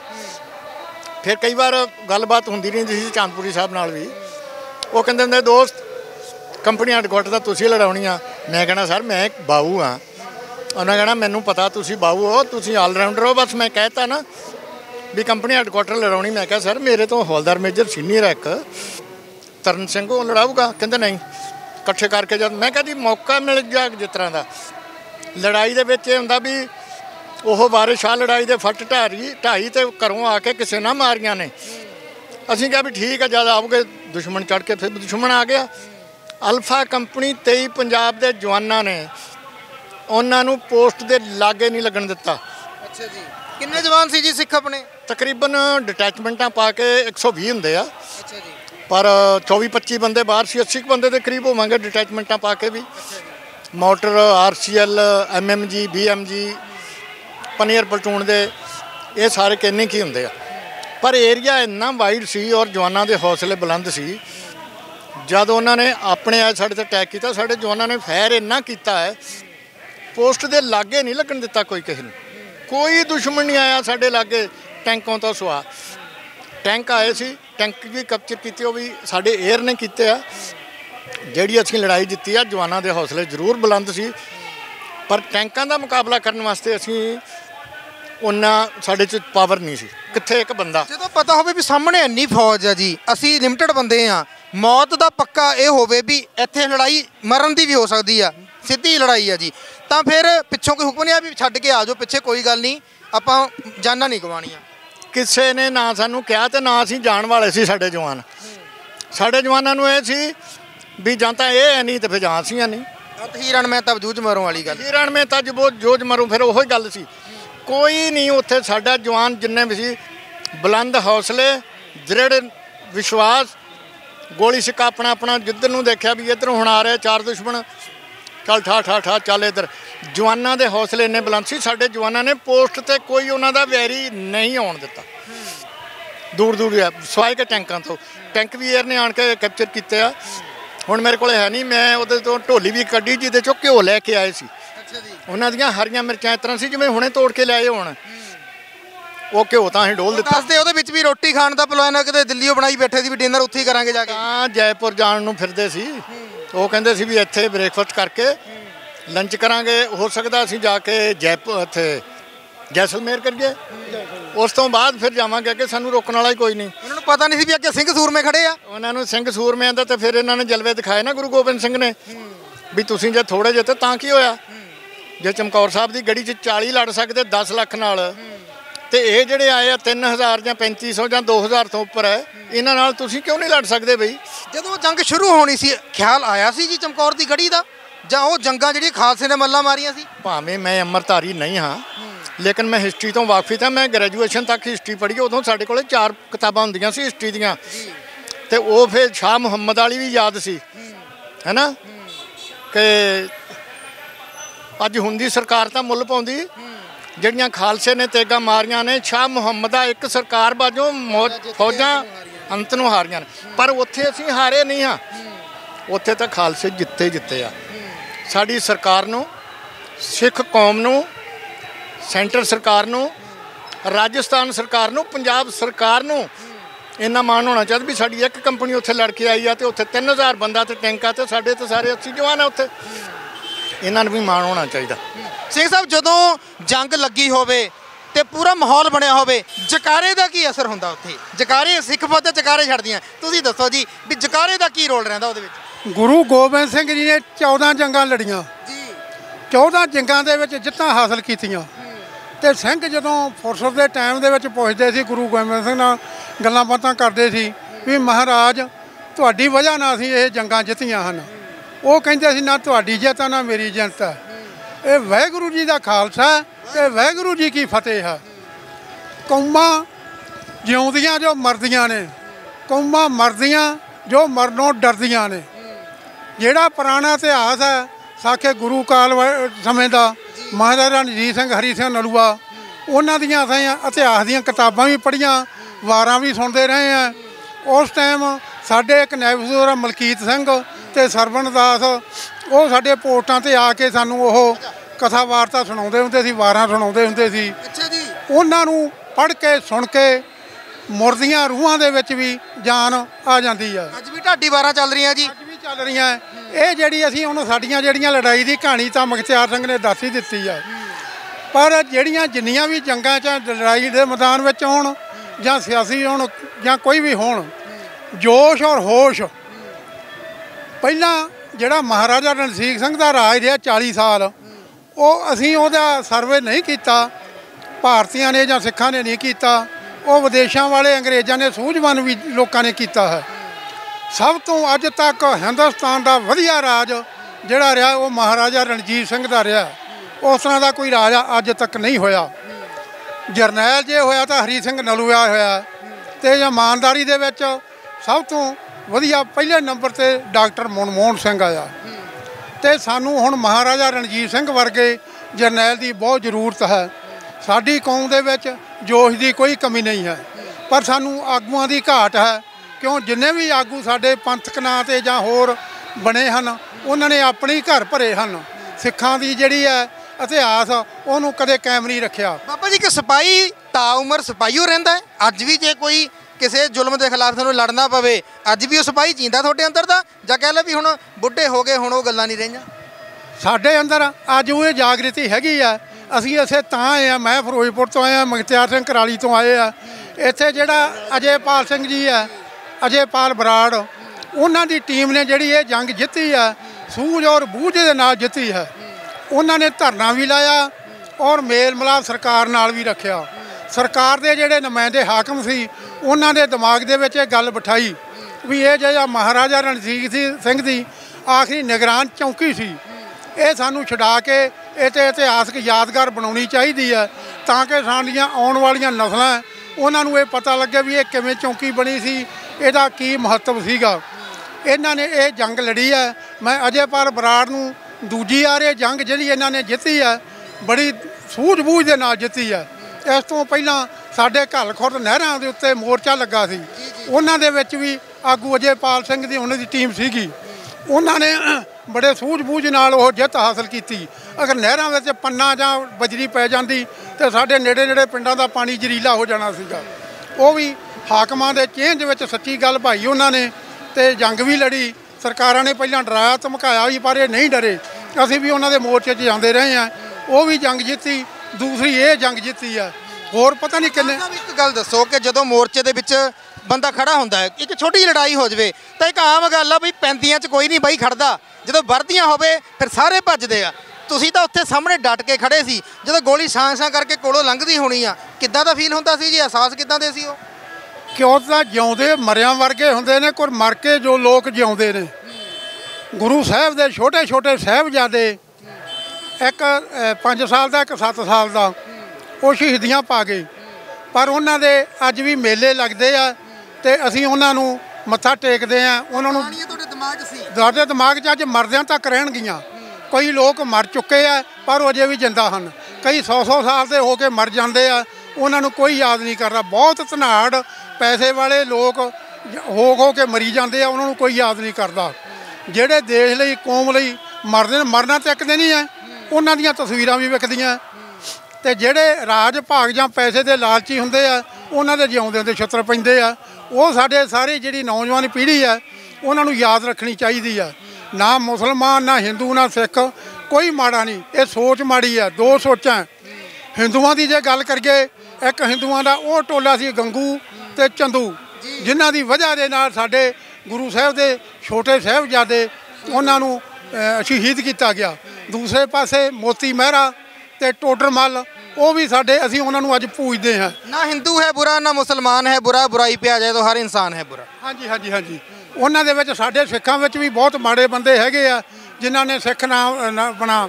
ਫਿਰ ਕਈ ਵਾਰ ਗੱਲਬਾਤ ਹੁੰਦੀ ਰਹਿੰਦੀ ਸੀ ਚਾਂਦਪੁਰੀ ਸਾਹਿਬ ਨਾਲ ਵੀ। ਉਹ ਕਹਿੰਦੇ ਹੁੰਦੇ, ਦੋਸਤ ਕੰਪਨੀ ਹੈੱਡਕੁਆਟਰ ਤਾਂ ਤੁਸੀਂ ਲੜਾਉਣੀ ਆ। ਮੈਂ ਕਹਿਣਾ ਸਰ ਮੈਂ ਬਾਊ ਹਾਂ। ਉਹਨਾਂ ਕਹਿਣਾ ਮੈਨੂੰ ਪਤਾ ਤੁਸੀਂ ਬਾਊ ਹੋ, ਤੁਸੀਂ ਆਲਰਾਊਂਡਰ ਹੋ, ਬਸ ਮੈਂ ਕਹਿ ਤਾ ਨਾ ਵੀ ਕੰਪਨੀ ਹੈੱਡਕੁਆਟਰ ਲੜਾਉਣੀ। ਮੈਂ ਕਿਹਾ ਸਰ ਮੇਰੇ ਤੋਂ ਹੌਲਦਾਰ ਮੇਜਰ ਸੀਨੀਅਰ ਹੈ ਇੱਕ ਤਰਨ ਸਿੰਘ, ਉਹ ਲੜਾਊਗਾ। ਕਹਿੰਦੇ ਨਹੀਂ, ਇਕੱਠੇ ਕਰਕੇ ਜਦ। ਮੈਂ ਕਿਹਾ ਜੀ ਮੌਕਾ ਮਿਲ ਜਾ, ਜਿਸ ਤਰ੍ਹਾਂ ਦਾ ਲੜਾਈ ਦੇ ਵਿੱਚ ਇਹ ਹੁੰਦਾ ਵੀ ਉਹ ਵਾਰਿਸ ਸ਼ਾਹ ਲੜਾਈ ਦੇ ਫੱਟ ਢਾਰੀ ਢਾਈ ਅਤੇ ਘਰੋਂ ਆ ਕੇ ਕਿਸੇ ਨਾ ਮਾਰੀਆਂ ਨੇ। ਅਸੀਂ ਕਿਹਾ ਵੀ ਠੀਕ ਹੈ, ਜਦ ਆਉਗੇ ਦੁਸ਼ਮਣ ਚੜ੍ਹ ਕੇ। ਫਿਰ ਦੁਸ਼ਮਣ ਆ ਗਿਆ। ਅਲਫਾ ਕੰਪਨੀ ਤੇਈ ਪੰਜਾਬ ਦੇ ਜਵਾਨਾਂ ਨੇ ਉਹਨਾਂ ਨੂੰ ਪੋਸਟ ਦੇ ਲਾਗੇ ਨਹੀਂ ਲੱਗਣ ਦਿੱਤਾ। ਅੱਛਾ ਜੀ, ਕਿੰਨੇ ਜਵਾਨ ਸੀ ਜੀ ਸਿੱਖ ਆਪਣੇ? ਤਕਰੀਬਨ ਡਿਟੈਚਮੈਂਟਾਂ ਪਾ ਕੇ ਇੱਕ ਸੌ ਵੀਹ ਹੁੰਦੇ ਆ। ਅੱਛਾ ਜੀ, ਪਰ ਚੌਵੀ ਪੱਚੀ ਬੰਦੇ ਬਾਹਰ ਸੀ, ਅੱਸੀ ਬੰਦੇ ਦੇ ਕਰੀਬ ਹੋਵਾਂਗੇ ਡਿਟੈਚਮੈਂਟਾਂ ਪਾ ਕੇ ਵੀ। Motor, R C L, M M G, B M G, pioneer platoon ਦੇ, ਇਹ ਸਾਰੇ ਕਿੰਨੇ ਕੀ ਹੁੰਦੇ ਆ। ਪਰ ਏਰੀਆ ਇੰਨਾ ਵਾਈਡ ਸੀ ਔਰ ਜਵਾਨਾਂ ਦੇ ਹੌਸਲੇ ਬੁਲੰਦ ਸੀ। ਜਦ ਉਹਨਾਂ ਨੇ ਆਪਣੇ ਆ ਸਾਡੇ 'ਤੇ ਅਟੈਕ ਕੀਤਾ, ਸਾਡੇ ਜਵਾਨਾਂ ਨੇ ਫਾਇਰ ਇੰਨਾ ਕੀਤਾ ਹੈ, ਪੋਸਟ ਦੇ ਲਾਗੇ ਨਹੀਂ ਲੱਗਣ ਦਿੱਤਾ ਕੋਈ ਕਿਸੇ ਨੂੰ। ਕੋਈ ਦੁਸ਼ਮਣ ਨਹੀਂ ਆਇਆ ਸਾਡੇ ਲਾਗੇ ਟੈਂਕਾਂ ਤੋਂ ਸਿਵਾ। ਟੈਂਕ ਆਏ ਸੀ, ਟੈਂਕ ਵੀ ਕੈਪਚਰ ਕੀਤੇ, ਉਹ ਵੀ ਸਾਡੇ ਏਅਰ ਨੇ ਕੀਤੇ ਆ। ਜਿਹੜੀ ਅਸੀਂ ਲੜਾਈ ਜਿੱਤੀ ਆ, ਜਵਾਨਾਂ ਦੇ ਹੌਸਲੇ ਜ਼ਰੂਰ ਬੁਲੰਦ ਸੀ, ਪਰ ਟੈਂਕਾਂ ਦਾ ਮੁਕਾਬਲਾ ਕਰਨ ਵਾਸਤੇ ਅਸੀਂ ਉਹਨਾਂ ਸਾਡੇ 'ਚ ਪਾਵਰ ਨਹੀਂ ਸੀ। ਕਿੱਥੇ ਇੱਕ ਬੰਦਾ, ਜਦੋਂ ਪਤਾ ਹੋਵੇ ਵੀ ਸਾਹਮਣੇ ਇੰਨੀ ਫੌਜ ਆ ਜੀ, ਅਸੀਂ ਲਿਮਟਿਡ ਬੰਦੇ ਆ, ਮੌਤ ਦਾ ਪੱਕਾ ਇਹ ਹੋਵੇ ਵੀ ਇੱਥੇ ਲੜਾਈ ਮਰਨ ਦੀ ਵੀ ਹੋ ਸਕਦੀ ਆ, ਸਿੱਧੀ ਲੜਾਈ ਆ ਜੀ, ਤਾਂ ਫਿਰ ਪਿੱਛੋਂ ਕੋਈ ਹੁਕਮ ਨਹੀਂ ਆ ਵੀ ਛੱਡ ਕੇ ਆ ਜਾਓ ਪਿੱਛੇ, ਕੋਈ ਗੱਲ ਨਹੀਂ, ਆਪਾਂ ਜਾਨਾਂ ਨਹੀਂ ਗਵਾਉਣੀਆਂ? ਕਿਸੇ ਨੇ ਨਾ ਸਾਨੂੰ ਕਿਹਾ ਤੇ ਨਾ ਅਸੀਂ ਜਾਣ ਵਾਲੇ ਸੀ। ਸਾਡੇ ਜਵਾਨ, ਸਾਡੇ ਜਵਾਨਾਂ ਨੂੰ ਇਹ ਸੀ ਵੀ ਜਾਂ ਤਾਂ ਇਹ ਹੈ ਨਹੀਂ ਤੇ ਫਿਰ ਜਾਂ ਅਸੀਂ ਨਹੀਂ। ਹੀਰਨ ਮੈਂ ਤਾਂ ਜੂਝ ਮਰੋਂ ਵਾਲੀ ਗੱਲ, ਹੀਰਨ ਮੈਂ ਤਾਂ ਜਬੋ ਜੋਜ ਮਰੋਂ, ਫਿਰ ਉਹੀ ਗੱਲ ਸੀ। ਕੋਈ ਨਹੀਂ ਉੱਥੇ ਸਾਡਾ ਜਵਾਨ ਜਿੰਨੇ ਵੀ ਸੀ, ਬੁਲੰਦ ਹੌਸਲੇ, ਦ੍ਰਿੜ ਵਿਸ਼ਵਾਸ, ਗੋਲੀ ਸਿੱਕਾ ਆਪਣਾ ਆਪਣਾ। ਜਿੱਧਰ ਨੂੰ ਦੇਖਿਆ ਵੀ ਇੱਧਰੋਂ ਹੁਣ ਆ ਰਿਹਾ ਚਾਰ ਦੁਸ਼ਮਣ, ਚੱਲ ਠਾ ਠਾ ਠਾ ਚੱਲ ਇੱਧਰ। ਜਵਾਨਾਂ ਦੇ ਹੌਸਲੇ ਇੰਨੇ ਬੁਲੰਦ ਸੀ, ਸਾਡੇ ਜਵਾਨਾਂ ਨੇ ਪੋਸਟ 'ਤੇ ਕੋਈ ਉਹਨਾਂ ਦਾ ਵੈਰੀ ਨਹੀਂ ਆਉਣ ਦਿੱਤਾ। ਦੂਰ ਦੂਰ ਸਵਾਏ ਕੇ ਟੈਂਕਾਂ ਤੋਂ, ਟੈਂਕ ਵੀ ਏਅਰ ਨੇ ਆਣ ਕੇ ਕੈਪਚਰ ਕੀਤੇ ਆ। ਹੁਣ ਮੇਰੇ ਕੋਲ ਹੈ ਨਹੀਂ, ਮੈਂ ਉਹਦੇ ਤੋਂ ਢੋਲੀ ਵੀ ਕੱਢੀ ਜਿਹਦੇ 'ਚੋਂ ਘਿਓ ਲੈ ਕੇ ਆਏ ਸੀ। ਉਹਨਾਂ ਦੀਆਂ ਹਰੀਆਂ ਮਿਰਚਾਂ ਇਸ ਤਰ੍ਹਾਂ ਸੀ ਜਿਵੇਂ ਹੁਣੇ ਤੋੜ ਕੇ ਲਿਆਏ ਹੋਣ। ਉਹ ਘਿਓ ਤਾਂ ਅਸੀਂ ਡੋਲ ਦਿੱਤਾ। ਦੱਸਦੇ ਉਹਦੇ ਵਿੱਚ ਵੀ ਰੋਟੀ ਖਾਣ ਦਾ ਪਲਾਨ ਕਿਤੇ ਦਿੱਲੀੋਂ ਬਣਾਈ ਬੈਠੇ ਸੀ ਵੀ ਡਿਨਰ ਉੱਥੇ ਹੀ ਕਰਾਂਗੇ ਜਾ ਕੇ। ਹਾਂ, ਜੈਪੁਰ ਜਾਣ ਨੂੰ ਫਿਰਦੇ ਸੀ। ਉਹ ਕਹਿੰਦੇ ਸੀ ਵੀ ਇੱਥੇ ਬ੍ਰੇਕਫਾਸਟ ਕਰਕੇ ਲੰਚ ਕਰਾਂਗੇ। ਹੋ ਸਕਦਾ ਅਸੀਂ ਜਾ ਕੇ ਜੈਪੁਰ ਇੱਥੇ ਜੈਸਲਮੇਰ ਕਰੀਏ, ਉਸ ਤੋਂ ਬਾਅਦ ਫਿਰ ਜਾਵਾਂਗੇ ਅੱਗੇ। ਸਾਨੂੰ ਰੋਕਣ ਵਾਲਾ ਹੀ ਕੋਈ ਨਹੀਂ। ਉਹਨਾਂ ਨੂੰ ਪਤਾ ਨਹੀਂ ਸੀ ਵੀ ਅੱਗੇ ਸਿੰਘ ਸੂਰਮੇ ਖੜੇ ਆ। ਉਹਨਾਂ ਨੂੰ ਸਿੰਘ ਸੂਰਮਿਆਂ ਦਾ ਤਾਂ ਫਿਰ ਇਹਨਾਂ ਨੇ ਜਲਵੇ ਦਿਖਾਏ ਨਾ ਗੁਰੂ ਗੋਬਿੰਦ ਸਿੰਘ ਨੇ ਵੀ ਤੁਸੀਂ ਜੇ ਥੋੜ੍ਹੇ ਜਿਹੇ ਤੇ ਤਾਂ ਕੀ ਹੋਇਆ। ਜੇ ਚਮਕੌਰ ਸਾਹਿਬ ਦੀ ਗੜੀ 'ਚ ਚਾਲੀ ਲੜ ਸਕਦੇ ਦਸ ਲੱਖ ਨਾਲ, ਤੇ ਇਹ ਜਿਹੜੇ ਆਏ ਆ ਤਿੰਨ ਹਜ਼ਾਰ ਜਾਂ ਪੈਂਤੀ ਸੌ ਜਾਂ ਦੋ ਹਜ਼ਾਰ ਤੋਂ ਉੱਪਰ ਹੈ, ਇਹਨਾਂ ਨਾਲ ਤੁਸੀਂ ਕਿਉਂ ਨਹੀਂ ਲੜ ਸਕਦੇ ਬਈ। ਜਦੋਂ ਜੰਗ ਸ਼ੁਰੂ ਹੋਣੀ ਸੀ ਖਿਆਲ ਆਇਆ ਸੀ ਜੀ ਚਮਕੌਰ ਦੀ ਗੜੀ ਦਾ, ਜਾਂ ਉਹ ਜੰਗਾਂ ਜਿਹੜੀਆਂ ਖਾਲਸੇ ਨੇ ਮੱਲਾਂ ਮਾਰੀਆਂ ਸੀ? ਭਾਵੇਂ ਮੈਂ ਅੰਮ੍ਰਿਤਧਾਰੀ ਨਹੀਂ ਹਾਂ, ਲੇਕਿਨ ਮੈਂ ਹਿਸਟਰੀ ਤੋਂ ਵਾਕਫੀ ਤਾਂ। ਮੈਂ ਗ੍ਰੈਜੂਏਸ਼ਨ ਤੱਕ ਹਿਸਟਰੀ ਪੜ੍ਹੀ। ਉਦੋਂ ਸਾਡੇ ਕੋਲ ਚਾਰ ਕਿਤਾਬਾਂ ਹੁੰਦੀਆਂ ਸੀ ਹਿਸਟਰੀ ਦੀਆਂ, ਤੇ ਉਹ ਫਿਰ ਸ਼ਾਹ ਮੁਹੰਮਦ ਵਾਲੀ ਵੀ ਯਾਦ ਸੀ, ਹੈ ਨਾ, ਕਿ ਅੱਜ ਹੁੰਦੀ ਸਰਕਾਰ ਤਾਂ ਮੁੱਲ ਪਾਉਂਦੀ। ਜਿਹੜੀਆਂ ਖਾਲਸੇ ਨੇ ਤੇਗਾ ਮਾਰੀਆਂ ਨੇ, ਸ਼ਾਹ ਮੁਹੰਮਦ ਦਾ ਇੱਕ ਸਰਕਾਰ ਬਾਝੋਂ ਫੌਜਾਂ ਅੰਤ ਨੂੰ ਹਾਰੀਆਂ ਨੇ। ਪਰ ਉੱਥੇ ਅਸੀਂ ਹਾਰੇ ਨਹੀਂ ਹਾਂ, ਉੱਥੇ ਤਾਂ ਖਾਲਸੇ ਜਿੱਤੇ ਜਿੱਤੇ ਆ। ਸਾਡੀ ਸਰਕਾਰ ਨੂੰ, ਸਿੱਖ ਕੌਮ ਨੂੰ, ਸੈਂਟਰ ਸਰਕਾਰ ਨੂੰ, ਰਾਜਸਥਾਨ ਸਰਕਾਰ ਨੂੰ, ਪੰਜਾਬ ਸਰਕਾਰ ਨੂੰ ਇੰਨਾ ਮਾਣ ਹੋਣਾ ਚਾਹੀਦਾ ਵੀ ਸਾਡੀ ਇੱਕ ਕੰਪਨੀ ਉੱਥੇ ਲੜ ਕੇ ਆਈ ਆ ਤੇ ਉੱਥੇ ਤਿੰਨ ਹਜ਼ਾਰ ਬੰਦਾ ਤੇ ਟੈਂਕਾਂ ਤੇ ਸਾਡੇ ਤਾਂ ਸਾਰੇ ਅੱਸੀ ਜਵਾਨ ਆ ਉੱਥੇ। ਇਹਨਾਂ ਨੂੰ ਵੀ ਮਾਣ ਹੋਣਾ ਚਾਹੀਦਾ। ਸਿੰਘ ਸਾਹਿਬ, ਜਦੋਂ ਜੰਗ ਲੱਗੀ ਹੋਵੇ ਤੇ ਪੂਰਾ ਮਾਹੌਲ ਬਣਿਆ ਹੋਵੇ, ਜਕਾਰੇ ਦਾ ਕੀ ਅਸਰ ਹੁੰਦਾ ਉੱਥੇ? ਜਕਾਰੇ ਸਿੱਖ ਫੌਜਾਂ ਜਕਾਰੇ ਛੱਡਦੀਆਂ, ਤੁਸੀਂ ਦੱਸੋ ਜੀ ਵੀ ਜਕਾਰੇ ਦਾ ਕੀ ਰੋਲ ਰਹਿੰਦਾ ਉਹਦੇ ਵਿੱਚ? ਗੁਰੂ ਗੋਬਿੰਦ ਸਿੰਘ ਜੀ ਨੇ ਚੌਦਾਂ ਜੰਗਾਂ ਲੜੀਆਂ ਜੀ, ਚੌਦਾਂ ਜੰਗਾਂ ਦੇ ਵਿੱਚ ਜਿੱਤਾਂ ਹਾਸਲ ਕੀਤੀਆਂ। ਤੇ ਸਿੰਘ ਜਦੋਂ ਫੁਰਸਤ ਦੇ ਟਾਈਮ ਦੇ ਵਿੱਚ ਪੁੱਛਦੇ ਸੀ, ਗੁਰੂ ਗੋਬਿੰਦ ਸਿੰਘ ਨਾਲ ਗੱਲਾਂ ਬਾਤਾਂ ਕਰਦੇ ਸੀ ਵੀ ਮਹਾਰਾਜ ਤੁਹਾਡੀ ਵਜ੍ਹਾ ਨਾਲ ਅਸੀਂ ਇਹ ਜੰਗਾਂ ਜਿੱਤੀਆਂ ਹਨ। ਉਹ ਕਹਿੰਦੇ ਸੀ ਨਾ ਤੁਹਾਡੀ ਜਿੱਤ ਆ ਨਾ ਮੇਰੀ ਜਿੱਤ ਹੈ, ਇਹ ਵਾਹਿਗੁਰੂ ਜੀ ਦਾ ਖਾਲਸਾ ਤੇ ਵਾਹਿਗੁਰੂ ਜੀ ਕੀ ਫਤਿਹ ਹੈ। ਕੌਮਾਂ ਜਿਉਂਦੀਆਂ ਜੋ ਮਰਦੀਆਂ ਨੇ, ਕੌਮਾਂ ਮਰਦੀਆਂ ਜੋ ਮਰਨੋਂ ਡਰਦੀਆਂ ਨੇ। ਜਿਹੜਾ ਪੁਰਾਣਾ ਇਤਿਹਾਸ ਹੈ ਸਾਖੇ ਗੁਰੂ ਕਾਲ ਸਮੇਂ ਦਾ, ਮਹਾਰਾਜਾ ਰਣਜੀਤ ਸਿੰਘ, ਹਰੀ ਸਿੰਘ ਨਲੂਆ, ਉਹਨਾਂ ਦੀਆਂ ਅਸੀਂ ਇਤਿਹਾਸ ਦੀਆਂ ਕਿਤਾਬਾਂ ਵੀ ਪੜ੍ਹੀਆਂ, ਵਾਰਾਂ ਵੀ ਸੁਣਦੇ ਰਹੇ ਹਾਂ। ਉਸ ਟਾਈਮ ਸਾਡੇ ਇੱਕ ਨਾਇਬ ਮਲਕੀਤ ਸਿੰਘ ਤੇ ਸਰਵਣ ਦਾਸ, ਉਹ ਸਾਡੇ ਪੋਸਟਾਂ 'ਤੇ ਆ ਕੇ ਸਾਨੂੰ ਉਹ ਕਥਾ ਵਾਰਤਾ ਸੁਣਾਉਂਦੇ ਹੁੰਦੇ ਸੀ, ਵਾਰਾਂ ਸੁਣਾਉਂਦੇ ਹੁੰਦੇ ਸੀ। ਅੱਛਾ ਜੀ। ਉਹਨਾਂ ਨੂੰ ਪੜ੍ਹ ਕੇ ਸੁਣ ਕੇ ਮੁਰਦੀਆਂ ਰੂਹਾਂ ਦੇ ਵਿੱਚ ਵੀ ਜਾਨ ਆ ਜਾਂਦੀ ਹੈ। ਅੱਜ ਵੀ ਢਾਡੀ ਵਾਰਾਂ ਚੱਲ ਰਹੀਆਂ ਜੀ, ਅੱਜ ਵੀ ਚੱਲ ਰਹੀਆਂ। ਇਹ ਜਿਹੜੀ ਅਸੀਂ ਹੁਣ ਸਾਡੀਆਂ ਜਿਹੜੀਆਂ ਲੜਾਈ ਦੀ ਕਹਾਣੀ ਤਾਂ ਮੁਖਤਿਆਰ ਸਿੰਘ ਨੇ ਦੱਸ ਹੀ ਦਿੱਤੀ ਹੈ, ਪਰ ਜਿਹੜੀਆਂ ਜਿੰਨੀਆਂ ਵੀ ਜੰਗਾਂ 'ਚ ਲੜਾਈ ਦੇ ਮੈਦਾਨ ਵਿੱਚ ਹੋਣ ਜਾਂ ਸਿਆਸੀ ਹੋਣ ਜਾਂ ਕੋਈ ਵੀ ਹੋਣ, ਜੋਸ਼ ਔਰ ਹੋਸ਼। ਪਹਿਲਾਂ ਜਿਹੜਾ ਮਹਾਰਾਜਾ ਰਣਜੀਤ ਸਿੰਘ ਦਾ ਰਾਜ ਰਿਹਾ ਚਾਲੀ ਸਾਲ, ਉਹ ਅਸੀਂ ਉਹਦਾ ਸਰਵੇ ਨਹੀਂ ਕੀਤਾ, ਭਾਰਤੀਆਂ ਨੇ ਜਾਂ ਸਿੱਖਾਂ ਨੇ ਨਹੀਂ ਕੀਤਾ, ਉਹ ਵਿਦੇਸ਼ਾਂ ਵਾਲੇ ਅੰਗਰੇਜ਼ਾਂ ਨੇ, ਸੂਝਵਾਨ ਵੀ ਲੋਕਾਂ ਨੇ ਕੀਤਾ ਹੈ। ਸਭ ਤੋਂ ਅੱਜ ਤੱਕ ਹਿੰਦੁਸਤਾਨ ਦਾ ਵਧੀਆ ਰਾਜ ਜਿਹੜਾ ਰਿਹਾ ਉਹ ਮਹਾਰਾਜਾ ਰਣਜੀਤ ਸਿੰਘ ਦਾ ਰਿਹਾ। ਉਸ ਤਰ੍ਹਾਂ ਦਾ ਕੋਈ ਰਾਜ ਅੱਜ ਤੱਕ ਨਹੀਂ ਹੋਇਆ। ਜਰਨੈਲ ਜੇ ਹੋਇਆ ਤਾਂ ਹਰੀ ਸਿੰਘ ਨਲੂਆ ਹੋਇਆ, ਅਤੇ ਇਮਾਨਦਾਰੀ ਦੇ ਵਿੱਚ ਸਭ ਤੋਂ ਵਧੀਆ ਪਹਿਲੇ ਨੰਬਰ 'ਤੇ ਡਾਕਟਰ ਮਨਮੋਹਨ ਸਿੰਘ ਆਇਆ। ਅਤੇ ਸਾਨੂੰ ਹੁਣ ਮਹਾਰਾਜਾ ਰਣਜੀਤ ਸਿੰਘ ਵਰਗੇ ਜਰਨੈਲ ਦੀ ਬਹੁਤ ਜ਼ਰੂਰਤ ਹੈ। ਸਾਡੀ ਕੌਮ ਦੇ ਵਿੱਚ ਜੋਸ਼ ਦੀ ਕੋਈ ਕਮੀ ਨਹੀਂ ਹੈ, ਪਰ ਸਾਨੂੰ ਆਗੂਆਂ ਦੀ ਘਾਟ ਹੈ। ਕਿਉਂ ਜਿੰਨੇ ਵੀ ਆਗੂ ਸਾਡੇ ਪੰਥਕ ਨਾਂ 'ਤੇ ਜਾਂ ਹੋਰ ਬਣੇ ਹਨ, ਉਹਨਾਂ ਨੇ ਆਪਣੇ ਘਰ ਭਰੇ ਹਨ। ਸਿੱਖਾਂ ਦੀ ਜਿਹੜੀ ਹੈ ਇਤਿਹਾਸ, ਉਹਨੂੰ ਕਦੇ ਕਾਇਮ ਨਹੀਂ ਰੱਖਿਆ। ਬਾਬਾ ਜੀ, ਕਿ ਸਿਪਾਹੀ ਤਾ ਉਮਰ ਸਿਪਾਹੀਓ ਰਹਿੰਦਾ ਹੈ? ਅੱਜ ਵੀ ਜੇ ਕੋਈ ਕਿਸੇ ਜ਼ੁਲਮ ਦੇ ਖਿਲਾਫ ਤੁਹਾਨੂੰ ਲੜਨਾ ਪਵੇ, ਅੱਜ ਵੀ ਉਹ ਸਿਪਾਹੀ ਜੀਂਦਾ ਤੁਹਾਡੇ ਅੰਦਰ ਦਾ, ਜਾਂ ਕਹਿ ਲੈ ਵੀ ਹੁਣ ਬੁੱਢੇ ਹੋ ਗਏ, ਹੁਣ ਉਹ ਗੱਲਾਂ ਨਹੀਂ ਰਹੀਆਂ? ਸਾਡੇ ਅੰਦਰ ਅੱਜ ਉਹ ਜਾਗ੍ਰਿਤੀ ਹੈਗੀ ਆ। ਅਸੀਂ ਇੱਥੇ ਤਾਂ ਆਏ ਆ, ਮੈਂ ਫਿਰੋਜ਼ਪੁਰ ਤੋਂ ਆਇਆ, ਮੁਖਤਿਆਰ ਸਿੰਘ ਕਰਾਲੀ ਤੋਂ ਆਏ ਆ। ਇੱਥੇ ਜਿਹੜਾ ਅਜੇਪਾਲ ਸਿੰਘ ਜੀ ਹੈ, ਅਜੇਪਾਲ ਬਰਾੜ, ਉਹਨਾਂ ਦੀ ਟੀਮ ਨੇ ਜਿਹੜੀ ਇਹ ਜੰਗ ਜਿੱਤੀ ਹੈ, ਸੂਝ ਔਰ ਬੂਝ ਦੇ ਨਾਲ ਜਿੱਤੀ ਹੈ। ਉਹਨਾਂ ਨੇ ਧਰਨਾ ਵੀ ਲਾਇਆ ਔਰ ਮੇਲ ਮਿਲਾਪ ਸਰਕਾਰ ਨਾਲ ਵੀ ਰੱਖਿਆ। ਸਰਕਾਰ ਦੇ ਜਿਹੜੇ ਨੁਮਾਇੰਦੇ ਹਾਕਮ ਸੀ, ਉਹਨਾਂ ਦੇ ਦਿਮਾਗ ਦੇ ਵਿੱਚ ਇਹ ਗੱਲ ਬਿਠਾਈ ਵੀ ਇਹ ਜਿਹੜਾ ਮਹਾਰਾਜਾ ਰਣਜੀਤ ਸਿੰਘ ਦੀ ਆਖਰੀ ਨਿਗਰਾਨ ਚੌਂਕੀ ਸੀ, ਇਹ ਸਾਨੂੰ ਛਡਾ ਕੇ ਇਹ 'ਤੇ ਇਤਿਹਾਸਕ ਯਾਦਗਾਰ ਬਣਾਉਣੀ ਚਾਹੀਦੀ ਹੈ, ਤਾਂ ਕਿ ਸਾਡੀਆਂ ਆਉਣ ਵਾਲੀਆਂ ਨਸਲਾਂ ਉਹਨਾਂ ਨੂੰ ਇਹ ਪਤਾ ਲੱਗੇ ਵੀ ਇਹ ਕਿਵੇਂ ਚੌਂਕੀ ਬਣੀ ਸੀ, ਇਹਦਾ ਕੀ ਮਹੱਤਵ ਸੀਗਾ। ਇਹਨਾਂ ਨੇ ਇਹ ਜੰਗ ਲੜੀ ਹੈ। ਮੈਂ ਅਜੇਪਾਲ ਬਰਾੜ ਨੂੰ ਦੂਜੀ ਆ ਰਹੀ ਜੰਗ ਜਿਹੜੀ ਇਹਨਾਂ ਨੇ ਜਿੱਤੀ ਹੈ ਬੜੀ ਸੂਝ-ਬੂਝ ਦੇ ਨਾਲ ਜਿੱਤੀ ਹੈ। ਇਸ ਤੋਂ ਪਹਿਲਾਂ ਸਾਡੇ ਘੱਲ ਖੁਰਦ ਨਹਿਰਾਂ ਦੇ ਉੱਤੇ ਮੋਰਚਾ ਲੱਗਾ ਸੀ, ਉਹਨਾਂ ਦੇ ਵਿੱਚ ਵੀ ਆਗੂ ਅਜੇਪਾਲ ਸਿੰਘ ਦੀ ਉਹਨਾਂ ਦੀ ਟੀਮ ਸੀਗੀ, ਉਹਨਾਂ ਨੇ ਬੜੇ ਸੂਝ-ਬੂਝ ਨਾਲ ਉਹ ਜਿੱਤ ਹਾਸਲ ਕੀਤੀ। ਅਗਰ ਨਹਿਰਾਂ ਵਿੱਚ ਪੰਨਾ ਜਾਂ ਬਜਰੀ ਪੈ ਜਾਂਦੀ ਤਾਂ ਸਾਡੇ ਨੇੜੇ ਨੇੜੇ ਪਿੰਡਾਂ ਦਾ ਪਾਣੀ ਜ਼ਹਿਰੀਲਾ ਹੋ ਜਾਣਾ ਸੀਗਾ। ਉਹ ਵੀ ਹਾਕਮਾਂ ਦੇ ਚੇਂਜ ਵਿੱਚ ਸੱਚੀ ਗੱਲ ਭਾਈ ਉਹਨਾਂ ਨੇ, ਤੇ ਜੰਗ ਵੀ ਲੜੀ। ਸਰਕਾਰਾਂ ਨੇ ਪਹਿਲਾਂ ਡਰਾਇਆ ਧਮਕਾਇਆ ਵੀ, ਪਰ ਇਹ ਨਹੀਂ ਡਰੇ। ਅਸੀਂ ਵੀ ਉਹਨਾਂ ਦੇ ਮੋਰਚੇ 'ਚ ਜਾਂਦੇ ਰਹੇ ਹਾਂ, ਉਹ ਵੀ ਜੰਗ ਜਿੱਤੀ, ਦੂਸਰੀ ਇਹ ਜੰਗ ਜਿੱਤੀ ਆ। ਹੋਰ ਪਤਾ ਨਹੀਂ ਕਿੰਨੇ। ਇੱਕ ਗੱਲ ਦੱਸੋ ਕਿ ਜਦੋਂ ਮੋਰਚੇ ਦੇ ਵਿੱਚ ਬੰਦਾ ਖੜਾ ਹੁੰਦਾ ਹੈ, ਇੱਕ ਛੋਟੀ ਜਿਹੀ ਲੜਾਈ ਹੋ ਜਾਵੇ ਤਾਂ ਇੱਕ ਆਮ ਗੱਲ ਆ ਵੀ ਪੈਂਦੀਆਂ 'ਚ ਕੋਈ ਨਹੀਂ ਬਾਈ ਖੜਦਾ, ਜਦੋਂ ਵਰਦੀਆਂ ਹੋਵੇ ਫਿਰ ਸਾਰੇ ਭੱਜਦੇ ਆ। ਤੁਸੀਂ ਤਾਂ ਉੱਥੇ ਸਾਹਮਣੇ ਡਟ ਕੇ ਖੜੇ ਸੀ, ਜਦੋਂ ਗੋਲੀ ਛਾਂ ਛਾਂ ਕਰਕੇ ਕੋਲੋਂ ਲੰਘਦੀ ਹੋਣੀ ਆ, ਕਿੱਦਾਂ ਦਾ ਫੀਲ ਹੁੰਦਾ ਸੀ ਜੀ? ਅਹਿਸਾਸ ਕਿੱਦਾਂ ਦੇ ਸੀ ਉਹ? ਕਿਉਂ ਤਾਂ ਜਿਉਂਦੇ ਮਰਿਆਂ ਵਰਗੇ ਹੁੰਦੇ ਨੇ, ਕੋਈ ਮਰ ਕੇ ਜੋ ਲੋਕ ਜਿਉਂਦੇ ਨੇ। ਗੁਰੂ ਸਾਹਿਬ ਦੇ ਛੋਟੇ ਛੋਟੇ ਸਾਹਿਬਜ਼ਾਦੇ, ਇੱਕ ਪੰਜ ਸਾਲ ਦਾ, ਇੱਕ ਸੱਤ ਸਾਲ ਦਾ, ਉਹ ਸ਼ਹੀਦੀਆਂ ਪਾ ਗਏ। ਪਰ ਉਹਨਾਂ ਦੇ ਅੱਜ ਵੀ ਮੇਲੇ ਲੱਗਦੇ ਆ ਤੇ ਅਸੀਂ ਉਹਨਾਂ ਨੂੰ ਮੱਥਾ ਟੇਕਦੇ ਆ। ਉਹਨਾਂ ਨੂੰ ਤੁਹਾਡੇ ਦਿਮਾਗ 'ਚ ਸੀ? ਸਾਡੇ ਦਿਮਾਗ 'ਚ ਅੱਜ ਮਰਦਿਆਂ ਤੱਕ ਰਹਿਣਗੀਆਂ। ਕਈ ਲੋਕ ਮਰ ਚੁੱਕੇ ਆ ਪਰ ਉਹ ਅਜੇ ਵੀ ਜਿੰਦਾ ਹਨ। ਕਈ ਸੌ ਸੌ ਸਾਲ ਦੇ ਹੋ ਕੇ ਮਰ ਜਾਂਦੇ ਆ, ਉਹਨਾਂ ਨੂੰ ਕੋਈ ਯਾਦ ਨਹੀਂ ਕਰਦਾ। ਬਹੁਤ ਧਨਾੜ ਪੈਸੇ ਵਾਲੇ ਲੋਕ ਹੋ ਹੋ ਕੇ ਮਰੀ ਜਾਂਦੇ ਆ, ਉਹਨਾਂ ਨੂੰ ਕੋਈ ਯਾਦ ਨਹੀਂ ਕਰਦਾ। ਜਿਹੜੇ ਦੇਸ਼ ਲਈ ਕੌਮ ਲਈ ਮਰਦੇ ਨੇ, ਮਰਨਾ ਤਾਂ ਇੱਕ ਦਿਨ ਹੀ ਹੈ, ਉਹਨਾਂ ਦੀਆਂ ਤਸਵੀਰਾਂ ਵੀ ਵਿਕਦੀਆਂ। ਤੇ ਜਿਹੜੇ ਰਾਜ ਭਾਗ ਜਾਂ ਪੈਸੇ ਦੇ ਲਾਲਚੀ ਹੁੰਦੇ ਆ, ਉਹਨਾਂ ਦੇ ਜਿਉਂਦਿਆਂ ਦੇ ਛਿੱਤਰ ਪੈਂਦੇ ਆ। ਉਹ ਸਾਡੇ ਸਾਰੀ ਜਿਹੜੀ ਨੌਜਵਾਨ ਪੀੜ੍ਹੀ ਆ, ਉਹਨਾਂ ਨੂੰ ਯਾਦ ਰੱਖਣੀ ਚਾਹੀਦੀ ਆ। ਨਾ ਮੁਸਲਮਾਨ, ਨਾ ਹਿੰਦੂ, ਨਾ ਸਿੱਖ, ਕੋਈ ਮਾੜਾ ਨਹੀਂ। ਇਹ ਸੋਚ ਮਾੜੀ ਆ। ਦੋ ਸੋਚਾਂ ਹਿੰਦੂਆਂ ਦੀ ਜੇ ਗੱਲ ਕਰੀਏ, ਇੱਕ ਹਿੰਦੂਆਂ ਦਾ ਉਹ ਟੋਲਾ ਸੀ ਗੰਗੂ ਤੇ ਚੰਦੂ, ਜਿਨ੍ਹਾਂ ਦੀ ਵਜ੍ਹਾ ਦੇ ਨਾਲ ਸਾਡੇ ਗੁਰੂ ਸਾਹਿਬ ਦੇ ਛੋਟੇ ਸਾਹਿਬਜ਼ਾਦੇ ਉਹਨਾਂ ਨੂੰ ਸ਼ਹੀਦ ਕੀਤਾ ਗਿਆ। ਦੂਸਰੇ ਪਾਸੇ ਮੋਤੀ ਮਹਿਰਾ ਤੇ ਟੋਡਰ ਮੱਲ, ਉਹ ਵੀ ਸਾਡੇ, ਅਸੀਂ ਉਹਨਾਂ ਨੂੰ ਅੱਜ ਪੂਜਦੇ ਹਾਂ। ਨਾ ਹਿੰਦੂ ਹੈ ਬੁਰਾ, ਨਾ ਮੁਸਲਮਾਨ ਹੈ ਬੁਰਾ, ਬੁਰਾਈ ਪਿਆ ਜਾਏ ਤਾਂ ਹਰ ਇਨਸਾਨ ਹੈ ਬੁਰਾ। ਹਾਂਜੀ ਹਾਂਜੀ ਹਾਂਜੀ। ਉਹਨਾਂ ਦੇ ਵਿੱਚ ਸਾਡੇ ਸਿੱਖਾਂ ਵਿੱਚ ਵੀ ਬਹੁਤ ਮਾੜੇ ਬੰਦੇ ਹੈਗੇ ਆ, ਜਿਨ੍ਹਾਂ ਨੇ ਸਿੱਖ ਨਾਮ ਆਪਣਾ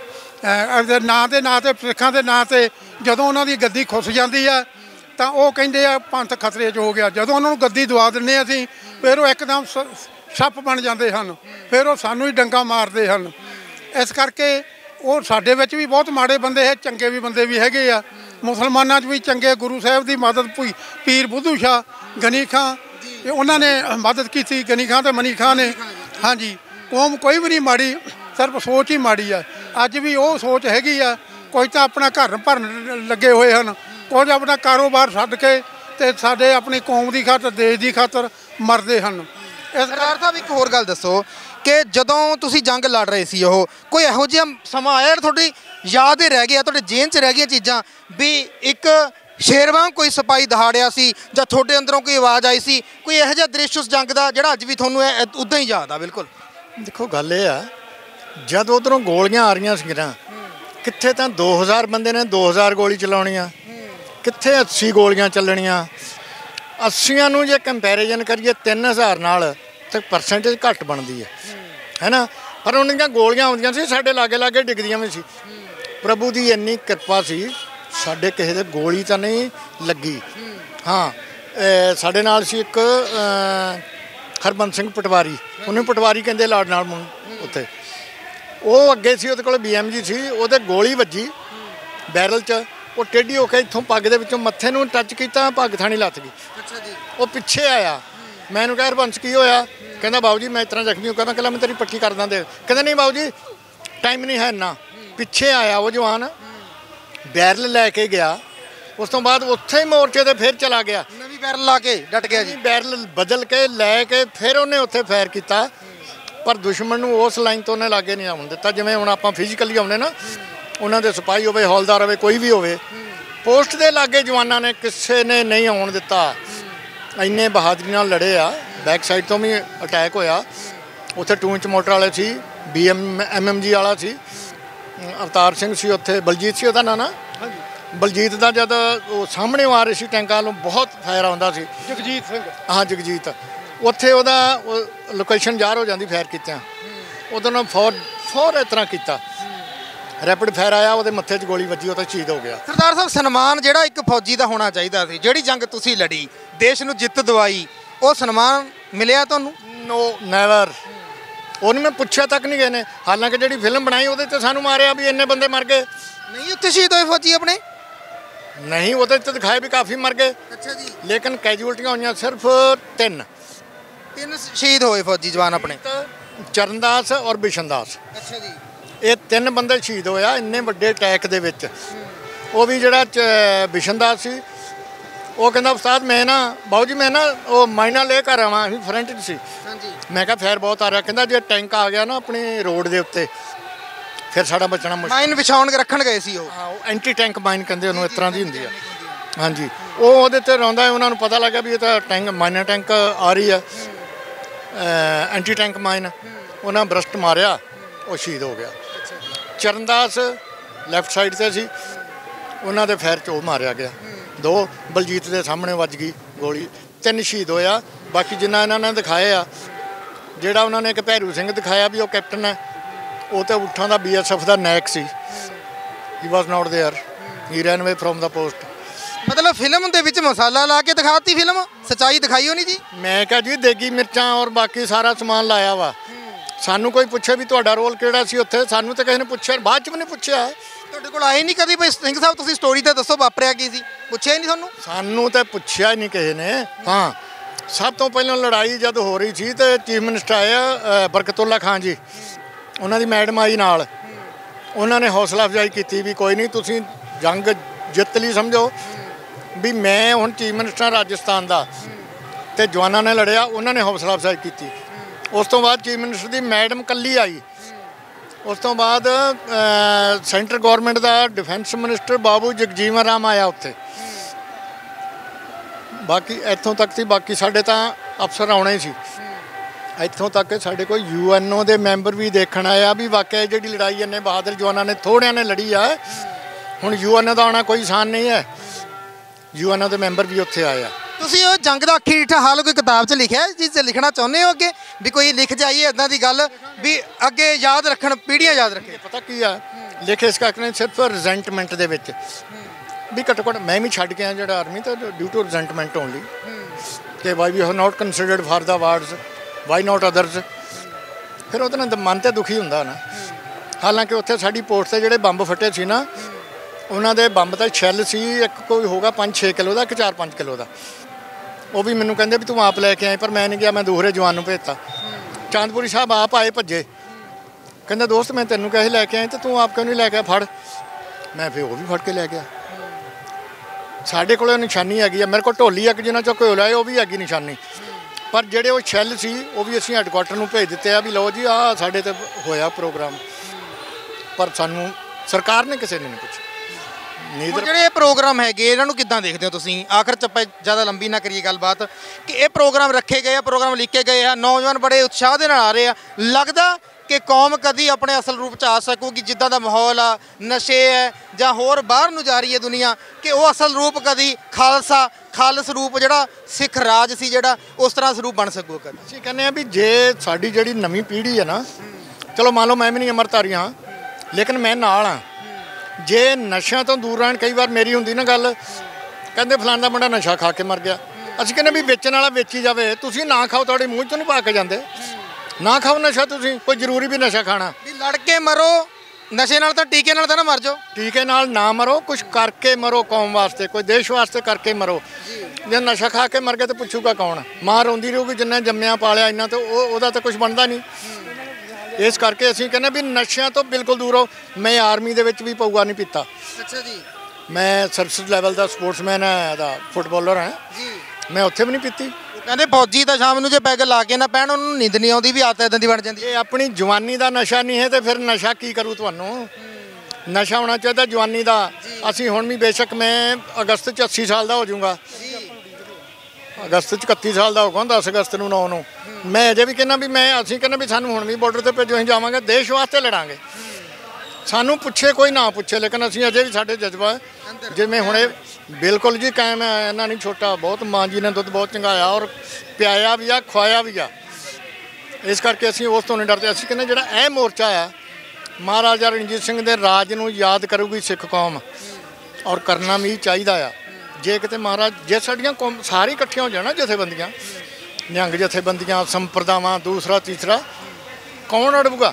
ਨਾਂ ਦੇ ਨਾਂ 'ਤੇ, ਸਿੱਖਾਂ ਦੇ ਨਾਂ 'ਤੇ ਜਦੋਂ ਉਹਨਾਂ ਦੀ ਗੱਦੀ ਖੁੱਸ ਜਾਂਦੀ ਆ ਤਾਂ ਉਹ ਕਹਿੰਦੇ ਆ ਪੰਥ ਖਤਰੇ 'ਚ ਹੋ ਗਿਆ। ਜਦੋਂ ਉਹਨਾਂ ਨੂੰ ਗੱਦੀ ਦਵਾ ਦਿੰਦੇ ਅਸੀਂ, ਫਿਰ ਉਹ ਇੱਕਦਮ ਸੱਪ ਬਣ ਜਾਂਦੇ ਹਨ, ਫਿਰ ਉਹ ਸਾਨੂੰ ਹੀ ਡੰਗਾ ਮਾਰਦੇ ਹਨ। ਇਸ ਕਰਕੇ ਉਹ ਸਾਡੇ ਵਿੱਚ ਵੀ ਬਹੁਤ ਮਾੜੇ ਬੰਦੇ ਹੈ, ਚੰਗੇ ਵੀ ਬੰਦੇ ਵੀ ਹੈਗੇ ਆ। ਮੁਸਲਮਾਨਾਂ 'ਚ ਵੀ ਚੰਗੇ, ਗੁਰੂ ਸਾਹਿਬ ਦੀ ਮਦਦ ਪੀਰ ਬੁੱਧੂ ਸ਼ਾਹ, ਗਨੀ ਖਾਂ, ਉਹਨਾਂ ਨੇ ਮਦਦ ਕੀਤੀ, ਗਨੀ ਖਾਂ ਤੇ ਮਨੀ ਖਾਂ ਨੇ। ਹਾਂਜੀ, ਕੌਮ ਕੋਈ ਵੀ ਨਹੀਂ ਮਾੜੀ, ਸਿਰਫ ਸੋਚ ਹੀ ਮਾੜੀ ਆ। ਅੱਜ ਵੀ ਉਹ ਸੋਚ ਹੈਗੀ ਆ। ਕੋਈ ਤਾਂ ਆਪਣਾ ਘਰ ਭਰਨ ਲੱਗੇ ਹੋਏ ਹਨ, ਕੁਝ ਆਪਣਾ ਕਾਰੋਬਾਰ ਛੱਡ ਕੇ ਤੇ ਸਾਡੇ ਆਪਣੀ ਕੌਮ ਦੀ ਖਾਤਰ, ਦੇਸ਼ ਦੀ ਖਾਤਰ ਮਰਦੇ ਹਨ। ਇਸ ਸਰਦਾਰ ਸਾਹਿਬ ਇੱਕ ਹੋਰ ਗੱਲ ਦੱਸੋ ਕਿ ਜਦੋਂ ਤੁਸੀਂ ਜੰਗ ਲੜ ਰਹੇ ਸੀ, ਉਹ ਕੋਈ ਇਹੋ ਜਿਹਾ ਸਮਾਂ ਆਇਆ ਤੁਹਾਡੀ ਯਾਦ ਹੀ ਰਹਿ ਗਿਆ, ਤੁਹਾਡੇ ਜੇਨ 'ਚ ਰਹਿ ਗਈਆਂ ਚੀਜ਼ਾਂ ਵੀ ਇੱਕ ਸ਼ੇਰ ਵਾਂਗ ਕੋਈ ਸਿਪਾਹੀ ਦਹਾੜਿਆ ਸੀ, ਜਾਂ ਤੁਹਾਡੇ ਅੰਦਰੋਂ ਕੋਈ ਆਵਾਜ਼ ਆਈ ਸੀ, ਕੋਈ ਇਹੋ ਜਿਹਾ ਦ੍ਰਿਸ਼ ਉਸ ਜੰਗ ਦਾ ਜਿਹੜਾ ਅੱਜ ਵੀ ਤੁਹਾਨੂੰ ਉੱਦਾਂ ਹੀ ਯਾਦ ਆ? ਬਿਲਕੁਲ। ਦੇਖੋ ਗੱਲ ਇਹ ਆ, ਜਦ ਉੱਧਰੋਂ ਗੋਲੀਆਂ ਆ ਰਹੀਆਂ ਸੀਗੀਆਂ, ਕਿੱਥੇ ਤਾਂ ਦੋ ਹਜ਼ਾਰ ਬੰਦੇ ਨੇ ਦੋ ਹਜ਼ਾਰ ਗੋਲੀ ਚਲਾਉਣੀਆਂ, ਕਿੱਥੇ ਅੱਸੀ ਗੋਲੀਆਂ ਚੱਲਣੀਆਂ। ਅੱਸੀਆਂ ਨੂੰ ਜੇ ਕੰਪੈਰੀਜ਼ਨ ਕਰੀਏ ਤਿੰਨ ਹਜ਼ਾਰ ਨਾਲ ਤਾਂ ਪਰਸੈਂਟੇਜ ਘੱਟ ਬਣਦੀ ਹੈ, ਹੈ ਨਾ। ਪਰ ਉਹਨਾਂ ਦੀਆਂ ਗੋਲੀਆਂ ਆਉਂਦੀਆਂ ਸੀ, ਸਾਡੇ ਲਾਗੇ ਲਾਗੇ ਡਿੱਗਦੀਆਂ ਵੀ ਸੀ। ਪ੍ਰਭੂ ਦੀ ਇੰਨੀ ਕਿਰਪਾ ਸੀ, ਸਾਡੇ ਕਿਸੇ ਦੇ ਗੋਲੀ ਤਾਂ ਨਹੀਂ ਲੱਗੀ। ਹਾਂ, ਸਾਡੇ ਨਾਲ ਸੀ ਇੱਕ ਹਰਬੰਸ ਸਿੰਘ ਪਟਵਾਰੀ, ਉਹਨੂੰ ਪਟਵਾਰੀ ਕਹਿੰਦੇ ਲਾੜ ਨਾਲ ਉੱਥੇ। ਉਹ ਅੱਗੇ ਸੀ, ਉਹਦੇ ਕੋਲ ਬੀ ਐਮ ਜੀ ਸੀ, ਉਹਦੇ ਗੋਲੀ ਵੱਜੀ ਬੈਰਲ 'ਚ, ਉਹ ਟੇਢੀ ਹੋ ਕੇ ਇੱਥੋਂ ਪੱਗ ਦੇ ਵਿੱਚੋਂ ਮੱਥੇ ਨੂੰ ਟੱਚ ਕੀਤਾ, ਪੱਗ ਥਾਣੀ ਲੱਥ ਗਈ। ਅੱਛਾ ਜੀ। ਉਹ ਪਿੱਛੇ ਆਇਆ, ਮੈਨੂੰ ਕਿਹਾ ਹਰਬੰਸ ਕੀ ਹੋਇਆ? ਕਹਿੰਦਾ ਬਾਬੂ ਜੀ ਮੈਂ ਇਸ ਤਰ੍ਹਾਂ ਜ਼ਖਮੀ ਹੋ। ਕਹਿੰਦਾ ਕਹਿੰਦਾ ਮੈਂ ਤੇਰੀ ਪੱਟੀ ਕਰ ਦਾਂ ਦੇ। ਕਹਿੰਦਾ ਨਹੀਂ ਬਾਬੂ ਜੀ ਟਾਈਮ ਨਹੀਂ ਹੈ ਇੰਨਾ। ਪਿੱਛੇ ਆਇਆ ਉਹ ਜਵਾਨ, ਬੈਰਲ ਲੈ ਕੇ ਗਿਆ। ਉਸ ਤੋਂ ਬਾਅਦ ਉੱਥੇ ਹੀ ਮੋਰਚੇ 'ਤੇ ਫਿਰ ਚਲਾ ਗਿਆ, ਨਵੀਂ ਬੈਰਲ ਲਾ ਕੇ ਡਟ ਗਿਆ ਜੀ। ਬੈਰਲ ਬਦਲ ਕੇ ਲੈ ਕੇ ਫਿਰ ਉਹਨੇ ਉੱਥੇ ਫਾਇਰ ਕੀਤਾ। ਪਰ ਦੁਸ਼ਮਣ ਨੂੰ ਉਸ ਲਾਈਨ ਤੋਂ ਉਹਨੇ ਲਾਗੇ ਨਹੀਂ ਆਉਣ ਦਿੱਤਾ। ਜਿਵੇਂ ਹੁਣ ਆਪਾਂ ਫਿਜ਼ੀਕਲੀ ਆਉਂਦੇ ਨਾ, ਉਹਨਾਂ ਦੇ ਸਿਪਾਹੀ ਹੋਵੇ, ਹੌਲਦਾਰ ਹੋਵੇ, ਕੋਈ ਵੀ ਹੋਵੇ, ਪੋਸਟ ਦੇ ਲਾਗੇ ਜਵਾਨਾਂ ਨੇ ਕਿਸੇ ਨੇ ਨਹੀਂ ਆਉਣ ਦਿੱਤਾ। ਇੰਨੇ ਬਹਾਦਰੀ ਨਾਲ ਲੜੇ ਆ। ਬੈਕ ਸਾਈਡ ਤੋਂ ਵੀ ਅਟੈਕ ਹੋਇਆ। ਉੱਥੇ ਟੂ ਇੰਚ ਮੋਟਰ ਵਾਲੇ ਸੀ, B M M M G ਵਾਲਾ ਸੀ, ਅਵਤਾਰ ਸਿੰਘ ਸੀ, ਉੱਥੇ ਬਲਜੀਤ ਸੀ ਉਹਦਾ ਨਾਂ ਨਾ। ਬਲਜੀਤ ਦਾ ਜਦ ਉਹ ਸਾਹਮਣੇ ਆ ਰਹੇ ਸੀ ਟੈਂਕਾਂ ਨੂੰ, ਬਹੁਤ ਫਾਇਰ ਆਉਂਦਾ ਸੀ। ਜਗਜੀਤ ਸਿੰਘ, ਹਾਂ ਜਗਜੀਤ, ਉੱਥੇ ਉਹਦਾ ਲੋਕੇਸ਼ਨ ਜ਼ਾਹਰ ਹੋ ਜਾਂਦੀ ਫਾਇਰ ਕੀਤਿਆਂ। ਉਹਦੇ ਨਾਲ ਫੌਰ ਫੌਰ ਇਸ ਤਰ੍ਹਾਂ ਕੀਤਾ, ਰੈਪਿਡ ਫਾਇਰ ਆਇਆ, ਉਹਦੇ ਮੱਥੇ 'ਚ ਗੋਲੀ ਵੱਜੀ, ਉਹ ਤਾਂ ਸ਼ਹੀਦ ਹੋ ਗਿਆ। ਸਰਦਾਰ ਸਾਹਿਬ, ਸਨਮਾਨ ਜਿਹੜਾ ਇੱਕ ਫੌਜੀ ਦਾ ਹੋਣਾ ਚਾਹੀਦਾ ਸੀ, ਜਿਹੜੀ ਜੰਗ ਤੁਸੀਂ ਲੜੀ, ਦੇਸ਼ ਨੂੰ ਜਿੱਤ ਦਵਾਈ, ਉਹ ਸਨਮਾਨ ਮਿਲਿਆ ਤੁਹਾਨੂੰ? No never. ਉਹਨੂੰ ਮੈਂ ਪੁੱਛਿਆ ਤੱਕ ਨਹੀਂ ਗਏ ਨੇ। ਹਾਲਾਂਕਿ ਜਿਹੜੀ ਫਿਲਮ ਬਣਾਈ ਉਹਦੇ 'ਤੇ ਸਾਨੂੰ ਮਾਰਿਆ ਵੀ ਇੰਨੇ ਬੰਦੇ ਮਰ ਗਏ। ਨਹੀਂ ਉੱਥੇ ਸ਼ਹੀਦ ਹੋਏ ਫੌਜੀ ਆਪਣੇ? ਨਹੀਂ, ਉਹਦੇ 'ਤੇ ਦਿਖਾਇਆ ਵੀ ਕਾਫੀ ਮਰ ਗਏ। ਅੱਛਾ ਜੀ। ਲੇਕਿਨ ਕੈਜੂਅਲਟੀਆਂ ਹੋਈਆਂ ਸਿਰਫ ਤਿੰਨ ਤਿੰਨ ਸ਼ਹੀਦ ਹੋਏ ਫੌਜੀ ਜਵਾਨ ਆਪਣੇ, ਚਰਨਦਾਸ ਔਰ ਬਿਸ਼ਨਦਾਸ। ਅੱਛਾ ਜੀ। ਇਹ ਤਿੰਨ ਬੰਦੇ ਸ਼ਹੀਦ ਹੋਇਆ ਇੰਨੇ ਵੱਡੇ ਅਟੈਕ ਦੇ ਵਿੱਚ। ਉਹ ਵੀ ਜਿਹੜਾ ਚ- ਬਿਸ਼ਨਦਾਸ ਸੀ ਉਹ ਕਹਿੰਦਾ ਉਸਤਾਦ ਮੈਂ ਨਾ ਬਾਊ ਜੀ ਮੈਂ ਨਾ ਉਹ ਮਾਇਨਾ ਲੈ ਕਰ ਆਵਾਂ, ਅਸੀਂ ਫਰੰਟ 'ਚ ਸੀ। ਹਾਂਜੀ। ਮੈਂ ਕਿਹਾ ਫੇਰ ਬਹੁਤ ਆ ਰਿਹਾ। ਕਹਿੰਦਾ ਜੇ ਟੈਂਕ ਆ ਗਿਆ ਨਾ ਆਪਣੀ ਰੋਡ ਦੇ ਉੱਤੇ ਫਿਰ ਸਾਡਾ ਬਚਣਾ ਮੁਸ਼ਕਿਲ। ਮਾਈਨ ਵਿਛਾਉਣ ਕੇ ਰੱਖਣ ਗਏ ਸੀ ਉਹ। ਹਾਂ, ਉਹ ਐਂਟੀ ਟੈਂਕ ਮਾਈਨ ਕਹਿੰਦੇ ਉਹਨੂੰ, ਇਸ ਤਰ੍ਹਾਂ ਦੀ ਹੁੰਦੀ ਆ। ਹਾਂਜੀ, ਉਹ ਉਹਦੇ 'ਤੇ ਰੌਂਦਾ, ਉਹਨਾਂ ਨੂੰ ਪਤਾ ਲੱਗਾ ਵੀ ਇਹ ਤਾਂ ਟੈਂਕ ਮਾਈਨਾ ਟੈਂਕ ਆ ਰਹੀ ਆ, ਐਂਟੀ ਟੈਂਕ ਮਾਈਨ। ਉਹਨਾਂ ਬਰਸਟ ਮਾਰਿਆ, ਉਹ ਸ਼ਹੀਦ ਹੋ ਗਿਆ। ਚਰਨਦਾਸ ਲੈਫਟ ਸਾਈਡ 'ਤੇ ਸੀ, ਉਹਨਾਂ ਦੇ ਫੈਰ 'ਚ ਉਹ ਮਾਰਿਆ ਗਿਆ। ਦੋ ਬਲਜੀਤ ਦੇ ਸਾਹਮਣੇ ਵੱਜ ਗਈ ਗੋਲੀ, ਤਿੰਨ ਸ਼ਹੀਦ ਹੋਇਆ। ਬਾਕੀ ਜਿੰਨਾ ਇਹਨਾਂ ਨੇ ਦਿਖਾਏ ਆ, ਜਿਹੜਾ ਉਹਨਾਂ ਨੇ ਇੱਕ ਭੈਰੂ ਸਿੰਘ ਦਿਖਾਇਆ ਵੀ ਉਹ ਕੈਪਟਨ ਹੈ, ਉਹ ਤਾਂ ਉਠਾਂ ਦਾ ਬੀ ਐਸ ਐਫ ਦਾ ਨੈਕ ਸੀ। He was not there, he ran away from the post. ਮਤਲਬ ਫਿਲਮ ਦੇ ਵਿੱਚ ਮਸਾਲਾ ਲਾ ਕੇ ਦਿਖਾਤੀ, ਫਿਲਮ ਸੱਚਾਈ ਦਿਖਾਈ ਹੋਣੀ ਜੀ। ਮੈਂ ਕਿਹਾ ਜੀ ਦੇਗੀ ਮਿਰਚਾਂ ਔਰ ਬਾਕੀ ਸਾਰਾ ਸਮਾਨ ਲਾਇਆ ਵਾ। ਸਾਨੂੰ ਕੋਈ ਪੁੱਛੇ ਵੀ ਤੁਹਾਡਾ ਰੋਲ ਕਿਹੜਾ ਸੀ ਉੱਥੇ, ਸਾਨੂੰ ਤਾਂ ਕਿਸੇ ਨੇ ਪੁੱਛਿਆ, ਬਾਅਦ 'ਚ ਵੀ ਨਹੀਂ ਪੁੱਛਿਆ। ਤੁਹਾਡੇ ਕੋਲ ਆਏ ਨਹੀਂ ਕਦੀ ਬਈ ਸਿੰਘ ਸਾਹਿਬ ਤੁਸੀਂ ਸਟੋਰੀ ਤਾਂ ਦੱਸੋ ਵਾਪਰਿਆ ਕੀ ਸੀ? ਪੁੱਛਿਆ ਹੀ ਨਹੀਂ ਤੁਹਾਨੂੰ? ਸਾਨੂੰ ਤਾਂ ਪੁੱਛਿਆ ਹੀ ਨਹੀਂ ਕਿਸੇ ਨੇ। ਹਾਂ, ਸਭ ਤੋਂ ਪਹਿਲਾਂ ਲੜਾਈ ਜਦ ਹੋ ਰਹੀ ਸੀ ਤੇ ਚੀਫ ਮਿਨਿਸਟਰ ਆਇਆ ਬਰਕਤੁੱਲਾ ਖਾਨ ਜੀ, ਉਹਨਾਂ ਦੀ ਮੈਡਮ ਆਈ ਨਾਲ। ਉਹਨਾਂ ਨੇ ਹੌਸਲਾ ਅਫਜ਼ਾਈ ਕੀਤੀ ਵੀ ਕੋਈ ਨਹੀਂ, ਤੁਸੀਂ ਜੰਗ ਜਿੱਤ ਲਈ ਸਮਝੋ ਵੀ ਮੈਂ ਹੁਣ ਚੀਫ ਮਿਨਿਸਟਰ ਰਾਜਸਥਾਨ ਦਾ, ਤੇ ਜਵਾਨਾਂ ਨੇ ਲੜਿਆ, ਉਹਨਾਂ ਨੇ ਹੌਸਲਾ ਅਫਜ਼ਾਈ ਕੀਤੀ। ਉਸ ਤੋਂ ਬਾਅਦ ਚੀਫ ਮਿਨਿਸਟਰ ਦੀ ਮੈਡਮ ਕੱਲੀ ਆਈ। ਉਸ ਤੋਂ ਬਾਅਦ ਸੈਂਟਰ ਗੌਰਮੈਂਟ ਦਾ ਡਿਫੈਂਸ ਮਿਨਿਸਟਰ ਬਾਬੂ ਜਗਜੀਵਨ ਰਾਮ ਆਇਆ ਉੱਥੇ। ਬਾਕੀ ਇੱਥੋਂ ਤੱਕ ਸੀ, ਬਾਕੀ ਸਾਡੇ ਤਾਂ ਅਫਸਰ ਆਉਣੇ ਹੀ ਸੀ। ਇੱਥੋਂ ਤੱਕ ਸਾਡੇ ਕੋਲ ਯੂ ਐਨ ਓ ਦੇ ਮੈਂਬਰ ਵੀ ਦੇਖਣ ਆਇਆ ਵੀ ਵਾਕਿਆ ਜਿਹੜੀ ਲੜਾਈ ਇੰਨੇ ਬਹਾਦਰ ਜਵਾਨਾਂ ਨੇ ਥੋੜ੍ਹਿਆਂ ਨੇ ਲੜੀ ਆ। ਹੁਣ ਯੂ ਐਨ ਓ ਦਾ ਆਉਣਾ ਕੋਈ ਆਸਾਨ ਨਹੀਂ ਹੈ, ਯੂ ਐਨ ਓ ਦੇ ਮੈਂਬਰ ਵੀ ਉੱਥੇ ਆਏ ਆ। ਤੁਸੀਂ ਉਹ ਜੰਗ ਦਾ ਅਖੀਰ ਢਾ ਹਾਲ ਕੋਈ ਕਿਤਾਬ 'ਚ ਲਿਖਿਆ ਜਿਸ 'ਚ ਲਿਖਣਾ ਚਾਹੁੰਦੇ ਹੋ ਅੱਗੇ ਵੀ ਕੋਈ ਲਿਖ ਜਾਈਏ ਇੱਦਾਂ ਦੀ ਗੱਲ ਵੀ ਅੱਗੇ ਯਾਦ ਰੱਖਣ, ਪੀੜ੍ਹੀਆਂ ਯਾਦ ਰੱਖੇ? ਪਤਾ ਕੀ ਆ, ਲਿਖੇ ਇਸ ਕਰਕੇ ਸਿਰਫ ਰਿਜ਼ੈਂਟਮੈਂਟ ਦੇ ਵਿੱਚ ਵੀ ਘੱਟੋ ਘੱਟ ਮੈਂ ਵੀ ਛੱਡ ਕੇ ਆਇਆ ਜਿਹੜਾ ਆਰਮੀ, ਤਾਂ ਡਿਊ ਟੂ ਰਿਜ਼ੈਂਟਮੈਂਟ ਓਨਲੀ ਕਿ why we have not considered for the awards, why not others. ਫਿਰ ਉਹਦੇ ਨਾਲ ਮਨ ਤੇ ਦੁਖੀ ਹੁੰਦਾ ਨਾ। ਹਾਲਾਂਕਿ ਉੱਥੇ ਸਾਡੀ ਪੋਸਟ 'ਤੇ ਜਿਹੜੇ ਬੰਬ ਫਟੇ ਸੀ ਨਾ, ਉਹਨਾਂ ਦੇ ਬੰਬ ਦਾ ਛੈੱਲ ਸੀ ਇੱਕ ਕੋਈ ਹੋਗਾ ਪੰਜ ਛੇ ਕਿਲੋ ਦਾ, ਇੱਕ ਚਾਰ ਪੰਜ ਕਿਲੋ ਦਾ। ਉਹ ਵੀ ਮੈਨੂੰ ਕਹਿੰਦੇ ਵੀ ਤੂੰ ਆਪ ਲੈ ਕੇ ਆਏ, ਪਰ ਮੈਂ ਨਹੀਂ ਗਿਆ, ਮੈਂ ਦੂਸਰੇ ਜਵਾਨ ਨੂੰ ਭੇਜਤਾ। ਚਾਂਦਪੁਰੀ ਸਾਹਿਬ ਆਪ ਆਏ ਭੱਜੇ, ਕਹਿੰਦਾ ਦੋਸਤ ਮੈਂ ਤੈਨੂੰ ਕਹੇ ਲੈ ਕੇ ਆਏ ਤੇ ਤੂੰ ਆਪ ਕਿਉਂ ਨਹੀਂ ਲੈ ਕੇ ਫੜ। ਮੈਂ ਫਿਰ ਉਹ ਵੀ ਫੜ ਕੇ ਲੈ ਗਿਆ। ਸਾਡੇ ਕੋਲ ਨਿਸ਼ਾਨੀ ਹੈਗੀ ਆ, ਮੇਰੇ ਕੋਲ ਢੋਲੀ ਇੱਕ ਜਿਹਨਾਂ 'ਚੋਂ ਕੋਈ ਲਾਏ ਉਹ ਵੀ ਹੈਗੀ ਨਿਸ਼ਾਨੀ। ਪਰ ਜਿਹੜੇ ਉਹ ਛੈੱਲ ਸੀ ਉਹ ਵੀ ਅਸੀਂ ਹੈਡਕੁਆਟਰ ਨੂੰ ਭੇਜ ਦਿੱਤੇ ਆ ਵੀ ਲਓ ਜੀ ਆਹ ਸਾਡੇ ਤੇ ਹੋਇਆ ਪ੍ਰੋਗਰਾਮ। ਪਰ ਸਾਨੂੰ ਸਰਕਾਰ ਨੇ ਕਿਸੇ ਨੇ ਨਹੀਂ ਪੁੱਛਿਆ। ਹੁਣ ਜਿਹੜੇ ਇਹ ਪ੍ਰੋਗਰਾਮ ਹੈਗੇ ਇਹਨਾਂ ਨੂੰ ਕਿੱਦਾਂ ਦੇਖਦੇ ਹੋ ਤੁਸੀਂ? ਆਖਰ 'ਚ ਆਪਾਂ ਜ਼ਿਆਦਾ ਲੰਬੀ ਨਾ ਕਰੀਏ ਗੱਲਬਾਤ ਕਿ ਇਹ ਪ੍ਰੋਗਰਾਮ ਰੱਖੇ ਗਏ ਆ, ਪ੍ਰੋਗਰਾਮ ਲਿਖੇ ਗਏ ਆ, ਨੌਜਵਾਨ ਬੜੇ ਉਤਸ਼ਾਹ ਦੇ ਨਾਲ ਆ ਰਹੇ ਆ। ਲੱਗਦਾ ਕਿ ਕੌਮ ਕਦੀ ਆਪਣੇ ਅਸਲ ਰੂਪ 'ਚ ਆ ਸਕੂਗੀ ਜਿੱਦਾਂ ਦਾ ਮਾਹੌਲ ਆ, ਨਸ਼ੇ ਹੈ ਜਾਂ ਹੋਰ ਬਾਹਰ ਨੂੰ ਜਾ ਰਹੀ ਹੈ ਦੁਨੀਆ, ਕਿ ਉਹ ਅਸਲ ਰੂਪ ਕਦੀ ਖਾਲਸਾ ਖਾਲਸ ਰੂਪ ਜਿਹੜਾ ਸਿੱਖ ਰਾਜ ਸੀ ਜਿਹੜਾ ਉਸ ਤਰ੍ਹਾਂ ਸਰੂਪ ਬਣ ਸਕੂਗਾ ਕਦੀ? ਅਸੀਂ ਕਹਿੰਦੇ ਆ ਵੀ ਜੇ ਸਾਡੀ ਜਿਹੜੀ ਨਵੀਂ ਪੀੜ੍ਹੀ ਹੈ ਨਾ, ਚਲੋ ਮੰਨ ਲਓ ਮੈਂ ਵੀ ਨਹੀਂ ਅੰਮ੍ਰਿਤਧਾਰੀ ਹਾਂ, ਲੇਕਿਨ ਮੈਂ ਨਾਲ ਹਾਂ। ਜੇ ਨਸ਼ਿਆਂ ਤੋਂ ਦੂਰ ਰਹਿਣ, ਕਈ ਵਾਰ ਮੇਰੀ ਹੁੰਦੀ ਨਾ ਗੱਲ, ਕਹਿੰਦੇ ਫਲਾਣ ਦਾ ਮੁੰਡਾ ਨਸ਼ਾ ਖਾ ਕੇ ਮਰ ਗਿਆ। ਅਸੀਂ ਕਹਿੰਦੇ ਵੀ ਵੇਚਣ ਵਾਲਾ ਵੇਚੀ ਜਾਵੇ, ਤੁਸੀਂ ਨਾ ਖਾਓ, ਤੁਹਾਡੇ ਮੂੰਹ 'ਚੋਂ ਨਹੀਂ ਪਾ ਕੇ ਜਾਂਦੇ। ਨਾ ਖਾਓ ਨਸ਼ਾ, ਤੁਸੀਂ ਕੋਈ ਜ਼ਰੂਰੀ ਵੀ ਨਸ਼ਾ ਖਾਣਾ ਵੀ ਲੜ ਕੇ ਮਰੋ ਨਸ਼ੇ ਨਾਲ, ਤਾਂ ਟੀਕੇ ਨਾਲ ਤਾਂ ਨਾ ਮਰ ਜਾਓ। ਟੀਕੇ ਨਾਲ ਨਾ ਮਰੋ, ਕੁਛ ਕਰਕੇ ਮਰੋ ਕੌਮ ਵਾਸਤੇ, ਕੋਈ ਦੇਸ਼ ਵਾਸਤੇ ਕਰਕੇ ਮਰੋ। ਜੇ ਨਸ਼ਾ ਖਾ ਕੇ ਮਰ ਗਏ ਤਾਂ ਪੁੱਛੂਗਾ ਕੌਣ? ਮਾਂ ਰੋਂਦੀ ਰਹੂਗੀ ਜਿੰਨਾ ਜੰਮਿਆ ਪਾਲਿਆ ਇੰਨਾ, ਤਾਂ ਉਹ ਉਹਦਾ ਤਾਂ ਕੁਝ ਬਣਦਾ ਨਹੀਂ। ਇਸ ਕਰਕੇ ਅਸੀਂ ਕਹਿੰਦੇ ਵੀ ਨਸ਼ਿਆਂ ਤੋਂ ਬਿਲਕੁਲ ਦੂਰ ਹੋ। ਮੈਂ ਆਰਮੀ ਦੇ ਵਿੱਚ ਵੀ ਪਊਆ ਨਹੀਂ ਪੀਤਾ। ਅੱਛਾ ਜੀ। ਮੈਂ ਸਰਵਿਸ ਲੈਵਲ ਦਾ ਸਪੋਰਟਸਮੈਨ ਹੈ, ਇਹਦਾ ਫੁੱਟਬਾਲਰ ਹੈ ਜੀ। ਮੈਂ ਉੱਥੇ ਵੀ ਨਹੀਂ ਪੀਤੀ। ਕਹਿੰਦੇ ਫੌਜੀ ਤਾਂ ਸ਼ਾਮ ਨੂੰ ਜੇ ਪੈਗ ਲਾ ਕੇ ਨਾ ਪੈਣ ਉਹਨੂੰ ਨੀਂਦ ਨਹੀਂ ਆਉਂਦੀ, ਵੀ ਆਦਤ ਇਦਾਂ ਦੀ ਬਣ ਜਾਂਦੀ। ਇਹ ਆਪਣੀ ਜਵਾਨੀ ਦਾ ਨਸ਼ਾ ਨਹੀਂ ਹੈ ਤੇ ਫਿਰ ਨਸ਼ਾ ਕੀ ਕਰੂ ਤੁਹਾਨੂੰ? ਨਸ਼ਾ ਹੋਣਾ ਚਾਹੀਦਾ ਜਵਾਨੀ ਦਾ। ਅਸੀਂ ਹੁਣ ਵੀ ਬੇਸ਼ੱਕ ਮੈਂ ਅਗਸਤ 'ਚ ਅੱਸੀ ਸਾਲ ਦਾ ਹੋ ਜਾਊਂਗਾ, ਅਗਸਤ 'ਚ ਇਕੱਤੀ ਸਾਲ ਦਾ ਹੋਊਗਾ, ਦਸ ਅਗਸਤ ਨੂੰ ਨੌ ਨੂੰ। ਮੈਂ ਅਜੇ ਵੀ ਕਹਿੰਦਾ ਵੀ ਮੈਂ ਅਸੀਂ ਕਹਿੰਦਾ ਵੀ ਸਾਨੂੰ ਹੁਣ ਵੀ ਬਾਰਡਰ 'ਤੇ ਭੇਜੋ, ਅਸੀਂ ਜਾਵਾਂਗੇ, ਦੇਸ਼ ਵਾਸਤੇ ਲੜਾਂਗੇ। ਸਾਨੂੰ ਪੁੱਛੇ ਕੋਈ ਨਾ ਪੁੱਛੇ, ਲੇਕਿਨ ਅਸੀਂ ਅਜੇ ਵੀ ਸਾਡੇ ਜਜ਼ਬਾ ਜਿਵੇਂ ਹੁਣੇ ਬਿਲਕੁਲ ਜੀ ਕਾਇਮ ਹੈ। ਇਹਨਾਂ ਨਹੀਂ ਛੋਟਾ, ਬਹੁਤ ਮਾਂ ਜੀ ਨੇ ਦੁੱਧ ਬਹੁਤ ਚੰਗਾਇਆ ਔਰ ਪਿਆਇਆ ਵੀ ਆ, ਖਵਾਇਆ ਵੀ ਆ। ਇਸ ਕਰਕੇ ਅਸੀਂ ਉਸ ਤੋਂ ਨਹੀਂ ਡਰਦੇ। ਅਸੀਂ ਕਹਿੰਦੇ ਜਿਹੜਾ ਇਹ ਮੋਰਚਾ ਆ ਮਹਾਰਾਜਾ ਰਣਜੀਤ ਸਿੰਘ ਦੇ ਰਾਜ ਨੂੰ ਯਾਦ ਕਰੂਗੀ ਸਿੱਖ ਕੌਮ, ਔਰ ਕਰਨਾ ਵੀ ਚਾਹੀਦਾ ਆ। ਜੇ ਕਿਤੇ ਮਹਾਰਾਜ ਜੇ ਸਾਡੀਆਂ ਕੌਮ ਸਾਰੀ ਇਕੱਠੀਆਂ ਹੋ ਜਾਣ ਜਥੇਬੰਦੀਆਂ, ਨਿਹੰਗ ਜਥੇਬੰਦੀਆਂ, ਸੰਪਰਦਾਵਾਂ, ਦੂਸਰਾ ਤੀਸਰਾ, ਕੌਣ ਅੜੂਗਾ?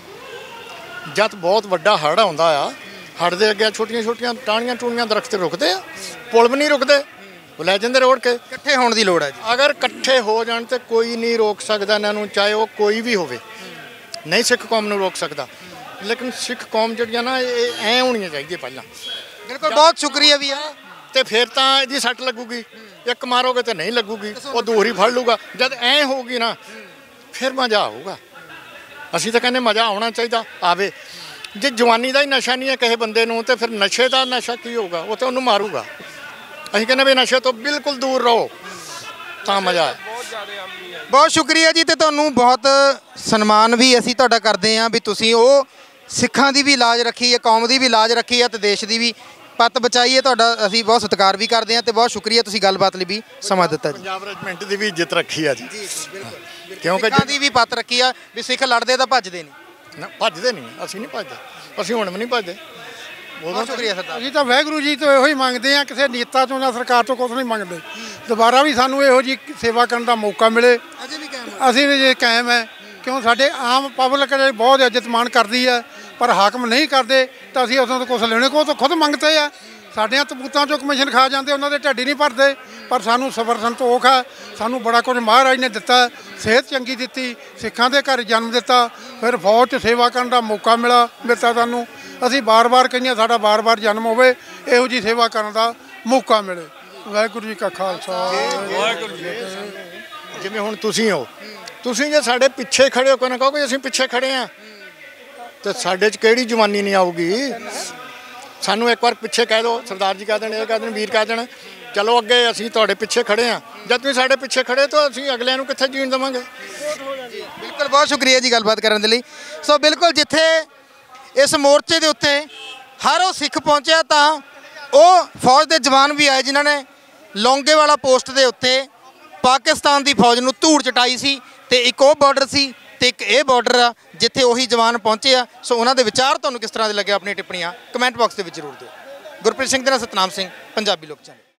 ਜਦ ਬਹੁਤ ਵੱਡਾ ਹੜ੍ਹ ਆਉਂਦਾ ਆ, ਹੜ੍ਹ ਦੇ ਅੱਗੇ ਛੋਟੀਆਂ ਛੋਟੀਆਂ ਟਾਹਣੀਆਂ ਟੂਣੀਆਂ ਦਰਖਤ ਰੁਕਦੇ ਆ, ਪੁਲ ਵੀ ਨਹੀਂ ਰੁਕਦੇ, ਉਹ ਲੈ ਜਾਂਦੇ ਰੋੜ ਕੇ। ਇਕੱਠੇ ਹੋਣ ਦੀ ਲੋੜ ਹੈ ਜੀ। ਅਗਰ ਇਕੱਠੇ ਹੋ ਜਾਣ ਤੇ ਕੋਈ ਨਹੀਂ ਰੋਕ ਸਕਦਾ ਇਹਨਾਂ ਨੂੰ, ਚਾਹੇ ਉਹ ਕੋਈ ਵੀ ਹੋਵੇ। ਨਹੀਂ ਸਿੱਖ ਕੌਮ ਨੂੰ ਰੋਕ ਸਕਦਾ, ਲੇਕਿਨ ਸਿੱਖ ਕੌਮ ਜਿਹੜੀਆਂ ਨਾ ਇਹ ਐਂ ਹੋਣੀਆਂ ਚਾਹੀਦੀਆਂ ਪਹਿਲਾਂ। ਬਿਲਕੁਲ, ਬਹੁਤ ਸ਼ੁਕਰੀਆ ਵੀ ਆ। ਤੇ ਫਿਰ ਤਾਂ ਇਹਦੀ ਸੱਟ ਲੱਗੂਗੀ, ਇੱਕ ਮਾਰੋਗੇ ਤੇ ਨਹੀਂ ਲੱਗੂਗੀ, ਉਹ ਦੂਰ ਫੜ ਲੂਗਾ। ਜਦ ਐਂ ਹੋਊਗੀ ਨਾ ਫਿਰ ਮਜ਼ਾ ਆਊਗਾ। ਅਸੀਂ ਤਾਂ ਕਹਿੰਦੇ ਮਜ਼ਾ ਆਉਣਾ ਚਾਹੀਦਾ, ਆਵੇ। ਜੇ ਜਵਾਨੀ ਦਾ ਹੀ ਨਸ਼ਾ ਨਹੀਂ ਹੈ ਕਿਸੇ ਬੰਦੇ ਨੂੰ ਤੇ ਫਿਰ ਨਸ਼ੇ ਦਾ ਨਸ਼ਾ ਕੀ ਹੋਊਗਾ? ਉਹ ਤਾਂ ਉਹਨੂੰ ਮਾਰੂਗਾ। ਅਸੀਂ ਕਹਿੰਦੇ ਵੀ ਨਸ਼ੇ ਤੋਂ ਬਿਲਕੁਲ ਦੂਰ ਰਹੋ ਤਾਂ ਮਜ਼ਾ ਹੈ। ਬਹੁਤ ਸ਼ੁਕਰੀਆ ਜੀ, ਤੇ ਤੁਹਾਨੂੰ ਬਹੁਤ ਸਨਮਾਨ ਵੀ ਅਸੀਂ ਤੁਹਾਡਾ ਕਰਦੇ ਹਾਂ ਵੀ ਤੁਸੀਂ ਉਹ ਸਿੱਖਾਂ ਦੀ ਵੀ ਲਾਜ ਰੱਖੀ ਹੈ, ਕੌਮ ਦੀ ਵੀ ਲਾਜ ਰੱਖੀ ਹੈ ਤੇ ਦੇਸ਼ ਦੀ ਵੀ ਪੱਤ ਬਚਾਈ ਹੈ। ਤੁਹਾਡਾ ਅਸੀਂ ਬਹੁਤ ਸਤਿਕਾਰ ਵੀ ਕਰਦੇ ਹਾਂ ਤੇ ਬਹੁਤ ਸ਼ੁਕਰੀਆ, ਤੁਸੀਂ ਗੱਲਬਾਤ ਲਈ ਵੀ ਸਮਾਂ ਦਿੱਤਾ ਜੀ। ਪੰਜਾਬ ਰੈਜੀਮੈਂਟ ਦੀ ਵੀ ਇੱਜ਼ਤ ਰੱਖੀ ਆ ਜੀ, ਕਿਉਂਕਿ ਸਿੱਖਾਂ ਦੀ ਵੀ ਪੱਤ ਰੱਖੀ ਆ ਵੀ ਸਿੱਖ ਲੜਦੇ ਤਾਂ ਭੱਜਦੇ ਨਹੀਂ। ਨਾ ਭੱਜਦੇ ਨਹੀਂ, ਅਸੀਂ ਨਹੀਂ ਭੱਜਦੇ, ਅਸੀਂ ਹੁਣ ਵੀ ਨਹੀਂ ਭੱਜਦੇ। ਬਹੁਤ ਸ਼ੁਕਰੀਆ ਸਰਦਾਰ। ਅਸੀਂ ਤਾਂ ਵਾਹਿਗੁਰੂ ਜੀ ਤੋਂ ਇਹੋ ਹੀ ਮੰਗਦੇ ਹਾਂ, ਕਿਸੇ ਨੇਤਾ ਤੋਂ ਨਾ ਸਰਕਾਰ ਤੋਂ ਕੁਛ ਨਹੀਂ ਮੰਗਦੇ। ਦੁਬਾਰਾ ਵੀ ਸਾਨੂੰ ਇਹੋ ਜੀ ਸੇਵਾ ਕਰਨ ਦਾ ਮੌਕਾ ਮਿਲੇ, ਅਜੇ ਵੀ ਕਾਇਮ ਅਸੀਂ ਵੀ ਜੇ ਕਾਇਮ ਹੈ। ਕਿਉਂ ਸਾਡੇ ਆਮ ਪਬਲਿਕ ਜਿਹੜੀ ਬਹੁਤ ਇੱਜ਼ਤ ਮਾਣ ਕਰਦੀ ਹੈ, ਪਰ ਹਾਕਮ ਨਹੀਂ ਕਰਦੇ ਤਾਂ ਅਸੀਂ ਉਦੋਂ ਤੋਂ ਕੁਛ ਲੈਣੇ ਕੋ ਤਾਂ ਖੁਦ ਮੰਗਦੇ ਆ। ਸਾਡੀਆਂ ਤਬੂਤਾਂ ਚੋਂ ਕਮਿਸ਼ਨ ਖਾ ਜਾਂਦੇ, ਉਹਨਾਂ ਦੇ ਢੱਡੀ ਨਹੀਂ ਭਰਦੇ। ਪਰ ਸਾਨੂੰ ਸਬਰ ਸੰਤੋਖ ਹੈ, ਸਾਨੂੰ ਬੜਾ ਕੁਝ ਮਹਾਰਾਜ ਨੇ ਦਿੱਤਾ, ਸਿਹਤ ਚੰਗੀ ਦਿੱਤੀ, ਸਿੱਖਾਂ ਦੇ ਘਰ ਜਨਮ ਦਿੱਤਾ, ਫਿਰ ਫੌਜ 'ਚ ਸੇਵਾ ਕਰਨ ਦਾ ਮੌਕਾ ਮਿਲਾ ਦਿੱਤਾ ਸਾਨੂੰ। ਅਸੀਂ ਬਾਰ-ਬਾਰ ਕਹਿੰਦੇ ਸਾਡਾ ਬਾਰ-ਬਾਰ ਜਨਮ ਹੋਵੇ, ਇਹੋ ਜਿਹੀ ਸੇਵਾ ਕਰਨ ਦਾ ਮੌਕਾ ਮਿਲੇ। ਵਾਹਿਗੁਰੂ ਜੀ ਕਾ ਖਾਲਸਾ ਵਾਹਿਗੁਰੂ ਜੀ। ਜਿਵੇਂ ਹੁਣ ਤੁਸੀਂ ਹੋ, ਤੁਸੀਂ ਜੇ ਸਾਡੇ ਪਿੱਛੇ ਖੜੇ ਹੋ, ਕੋਈ ਨਾ ਕਹੋ ਕਿ ਅਸੀਂ ਪਿੱਛੇ ਖੜੇ ਹਾਂ, ਤੇ ਸਾਡੇ 'ਚ ਕਿਹੜੀ ਜਵਾਨੀ ਨਹੀਂ ਆਊਗੀ? ਸਾਨੂੰ ਇੱਕ ਵਾਰ ਪਿੱਛੇ ਕਹਿ ਦਿਓ, ਸਰਦਾਰ ਜੀ ਕਹਿ ਦੇਣ, ਇਹ ਕਹਿ ਦੇਣ, ਵੀਰ ਕਹਿ ਦੇਣ, ਚਲੋ ਅੱਗੇ ਅਸੀਂ ਤੁਹਾਡੇ ਪਿੱਛੇ ਖੜੇ ਹਾਂ। ਜਦ ਤੁਸੀਂ ਸਾਡੇ ਪਿੱਛੇ ਖੜੇ ਤਾਂ ਅਸੀਂ ਅਗਲਿਆਂ ਨੂੰ ਕਿੱਥੇ ਜੀਣ ਦੇਵਾਂਗੇ? ਬਿਲਕੁਲ, ਬਹੁਤ ਸ਼ੁਕਰੀਆ ਜੀ ਗੱਲਬਾਤ ਕਰਨ ਦੇ ਲਈ। ਸੋ ਬਿਲਕੁਲ, ਜਿੱਥੇ ਇਸ ਮੋਰਚੇ ਦੇ ਉੱਤੇ ਹਰ ਉਹ ਸਿੱਖ ਪਹੁੰਚਿਆ ਤਾਂ ਉਹ ਫੌਜ ਦੇ ਜਵਾਨ ਵੀ ਆਏ ਜਿਨ੍ਹਾਂ ਨੇ ਲੌਂਗੇਵਾਲਾ ਪੋਸਟ ਦੇ ਉੱਤੇ ਪਾਕਿਸਤਾਨ ਦੀ ਫੌਜ ਨੂੰ ਧੂੜ ਚਟਾਈ ਸੀ, ਤੇ ਇੱਕ ਉਹ ਬਾਰਡਰ ਸੀ ਤੇ ਇੱਕ ਇਹ ਬਾਰਡਰ ਆ ਜਿੱਥੇ ਉਹੀ ਜਵਾਨ ਪਹੁੰਚੇ ਆ। ਸੋ ਉਹਨਾਂ ਦੇ ਵਿਚਾਰ ਤੁਹਾਨੂੰ ਕਿਸ ਤਰ੍ਹਾਂ ਦੇ ਲੱਗੇ, ਆਪਣੀ ਟਿੱਪਣੀਆਂ ਕਮੈਂਟ ਬਾਕਸ ਦੇ ਵਿੱਚ ਜ਼ਰੂਰ ਦਿਓ। ਗੁਰਪ੍ਰੀਤ ਸਿੰਘ ਦੇ ਨਾਲ ਸਤਨਾਮ ਸਿੰਘ, ਪੰਜਾਬੀ ਲੋਕ ਚੈਨਲ।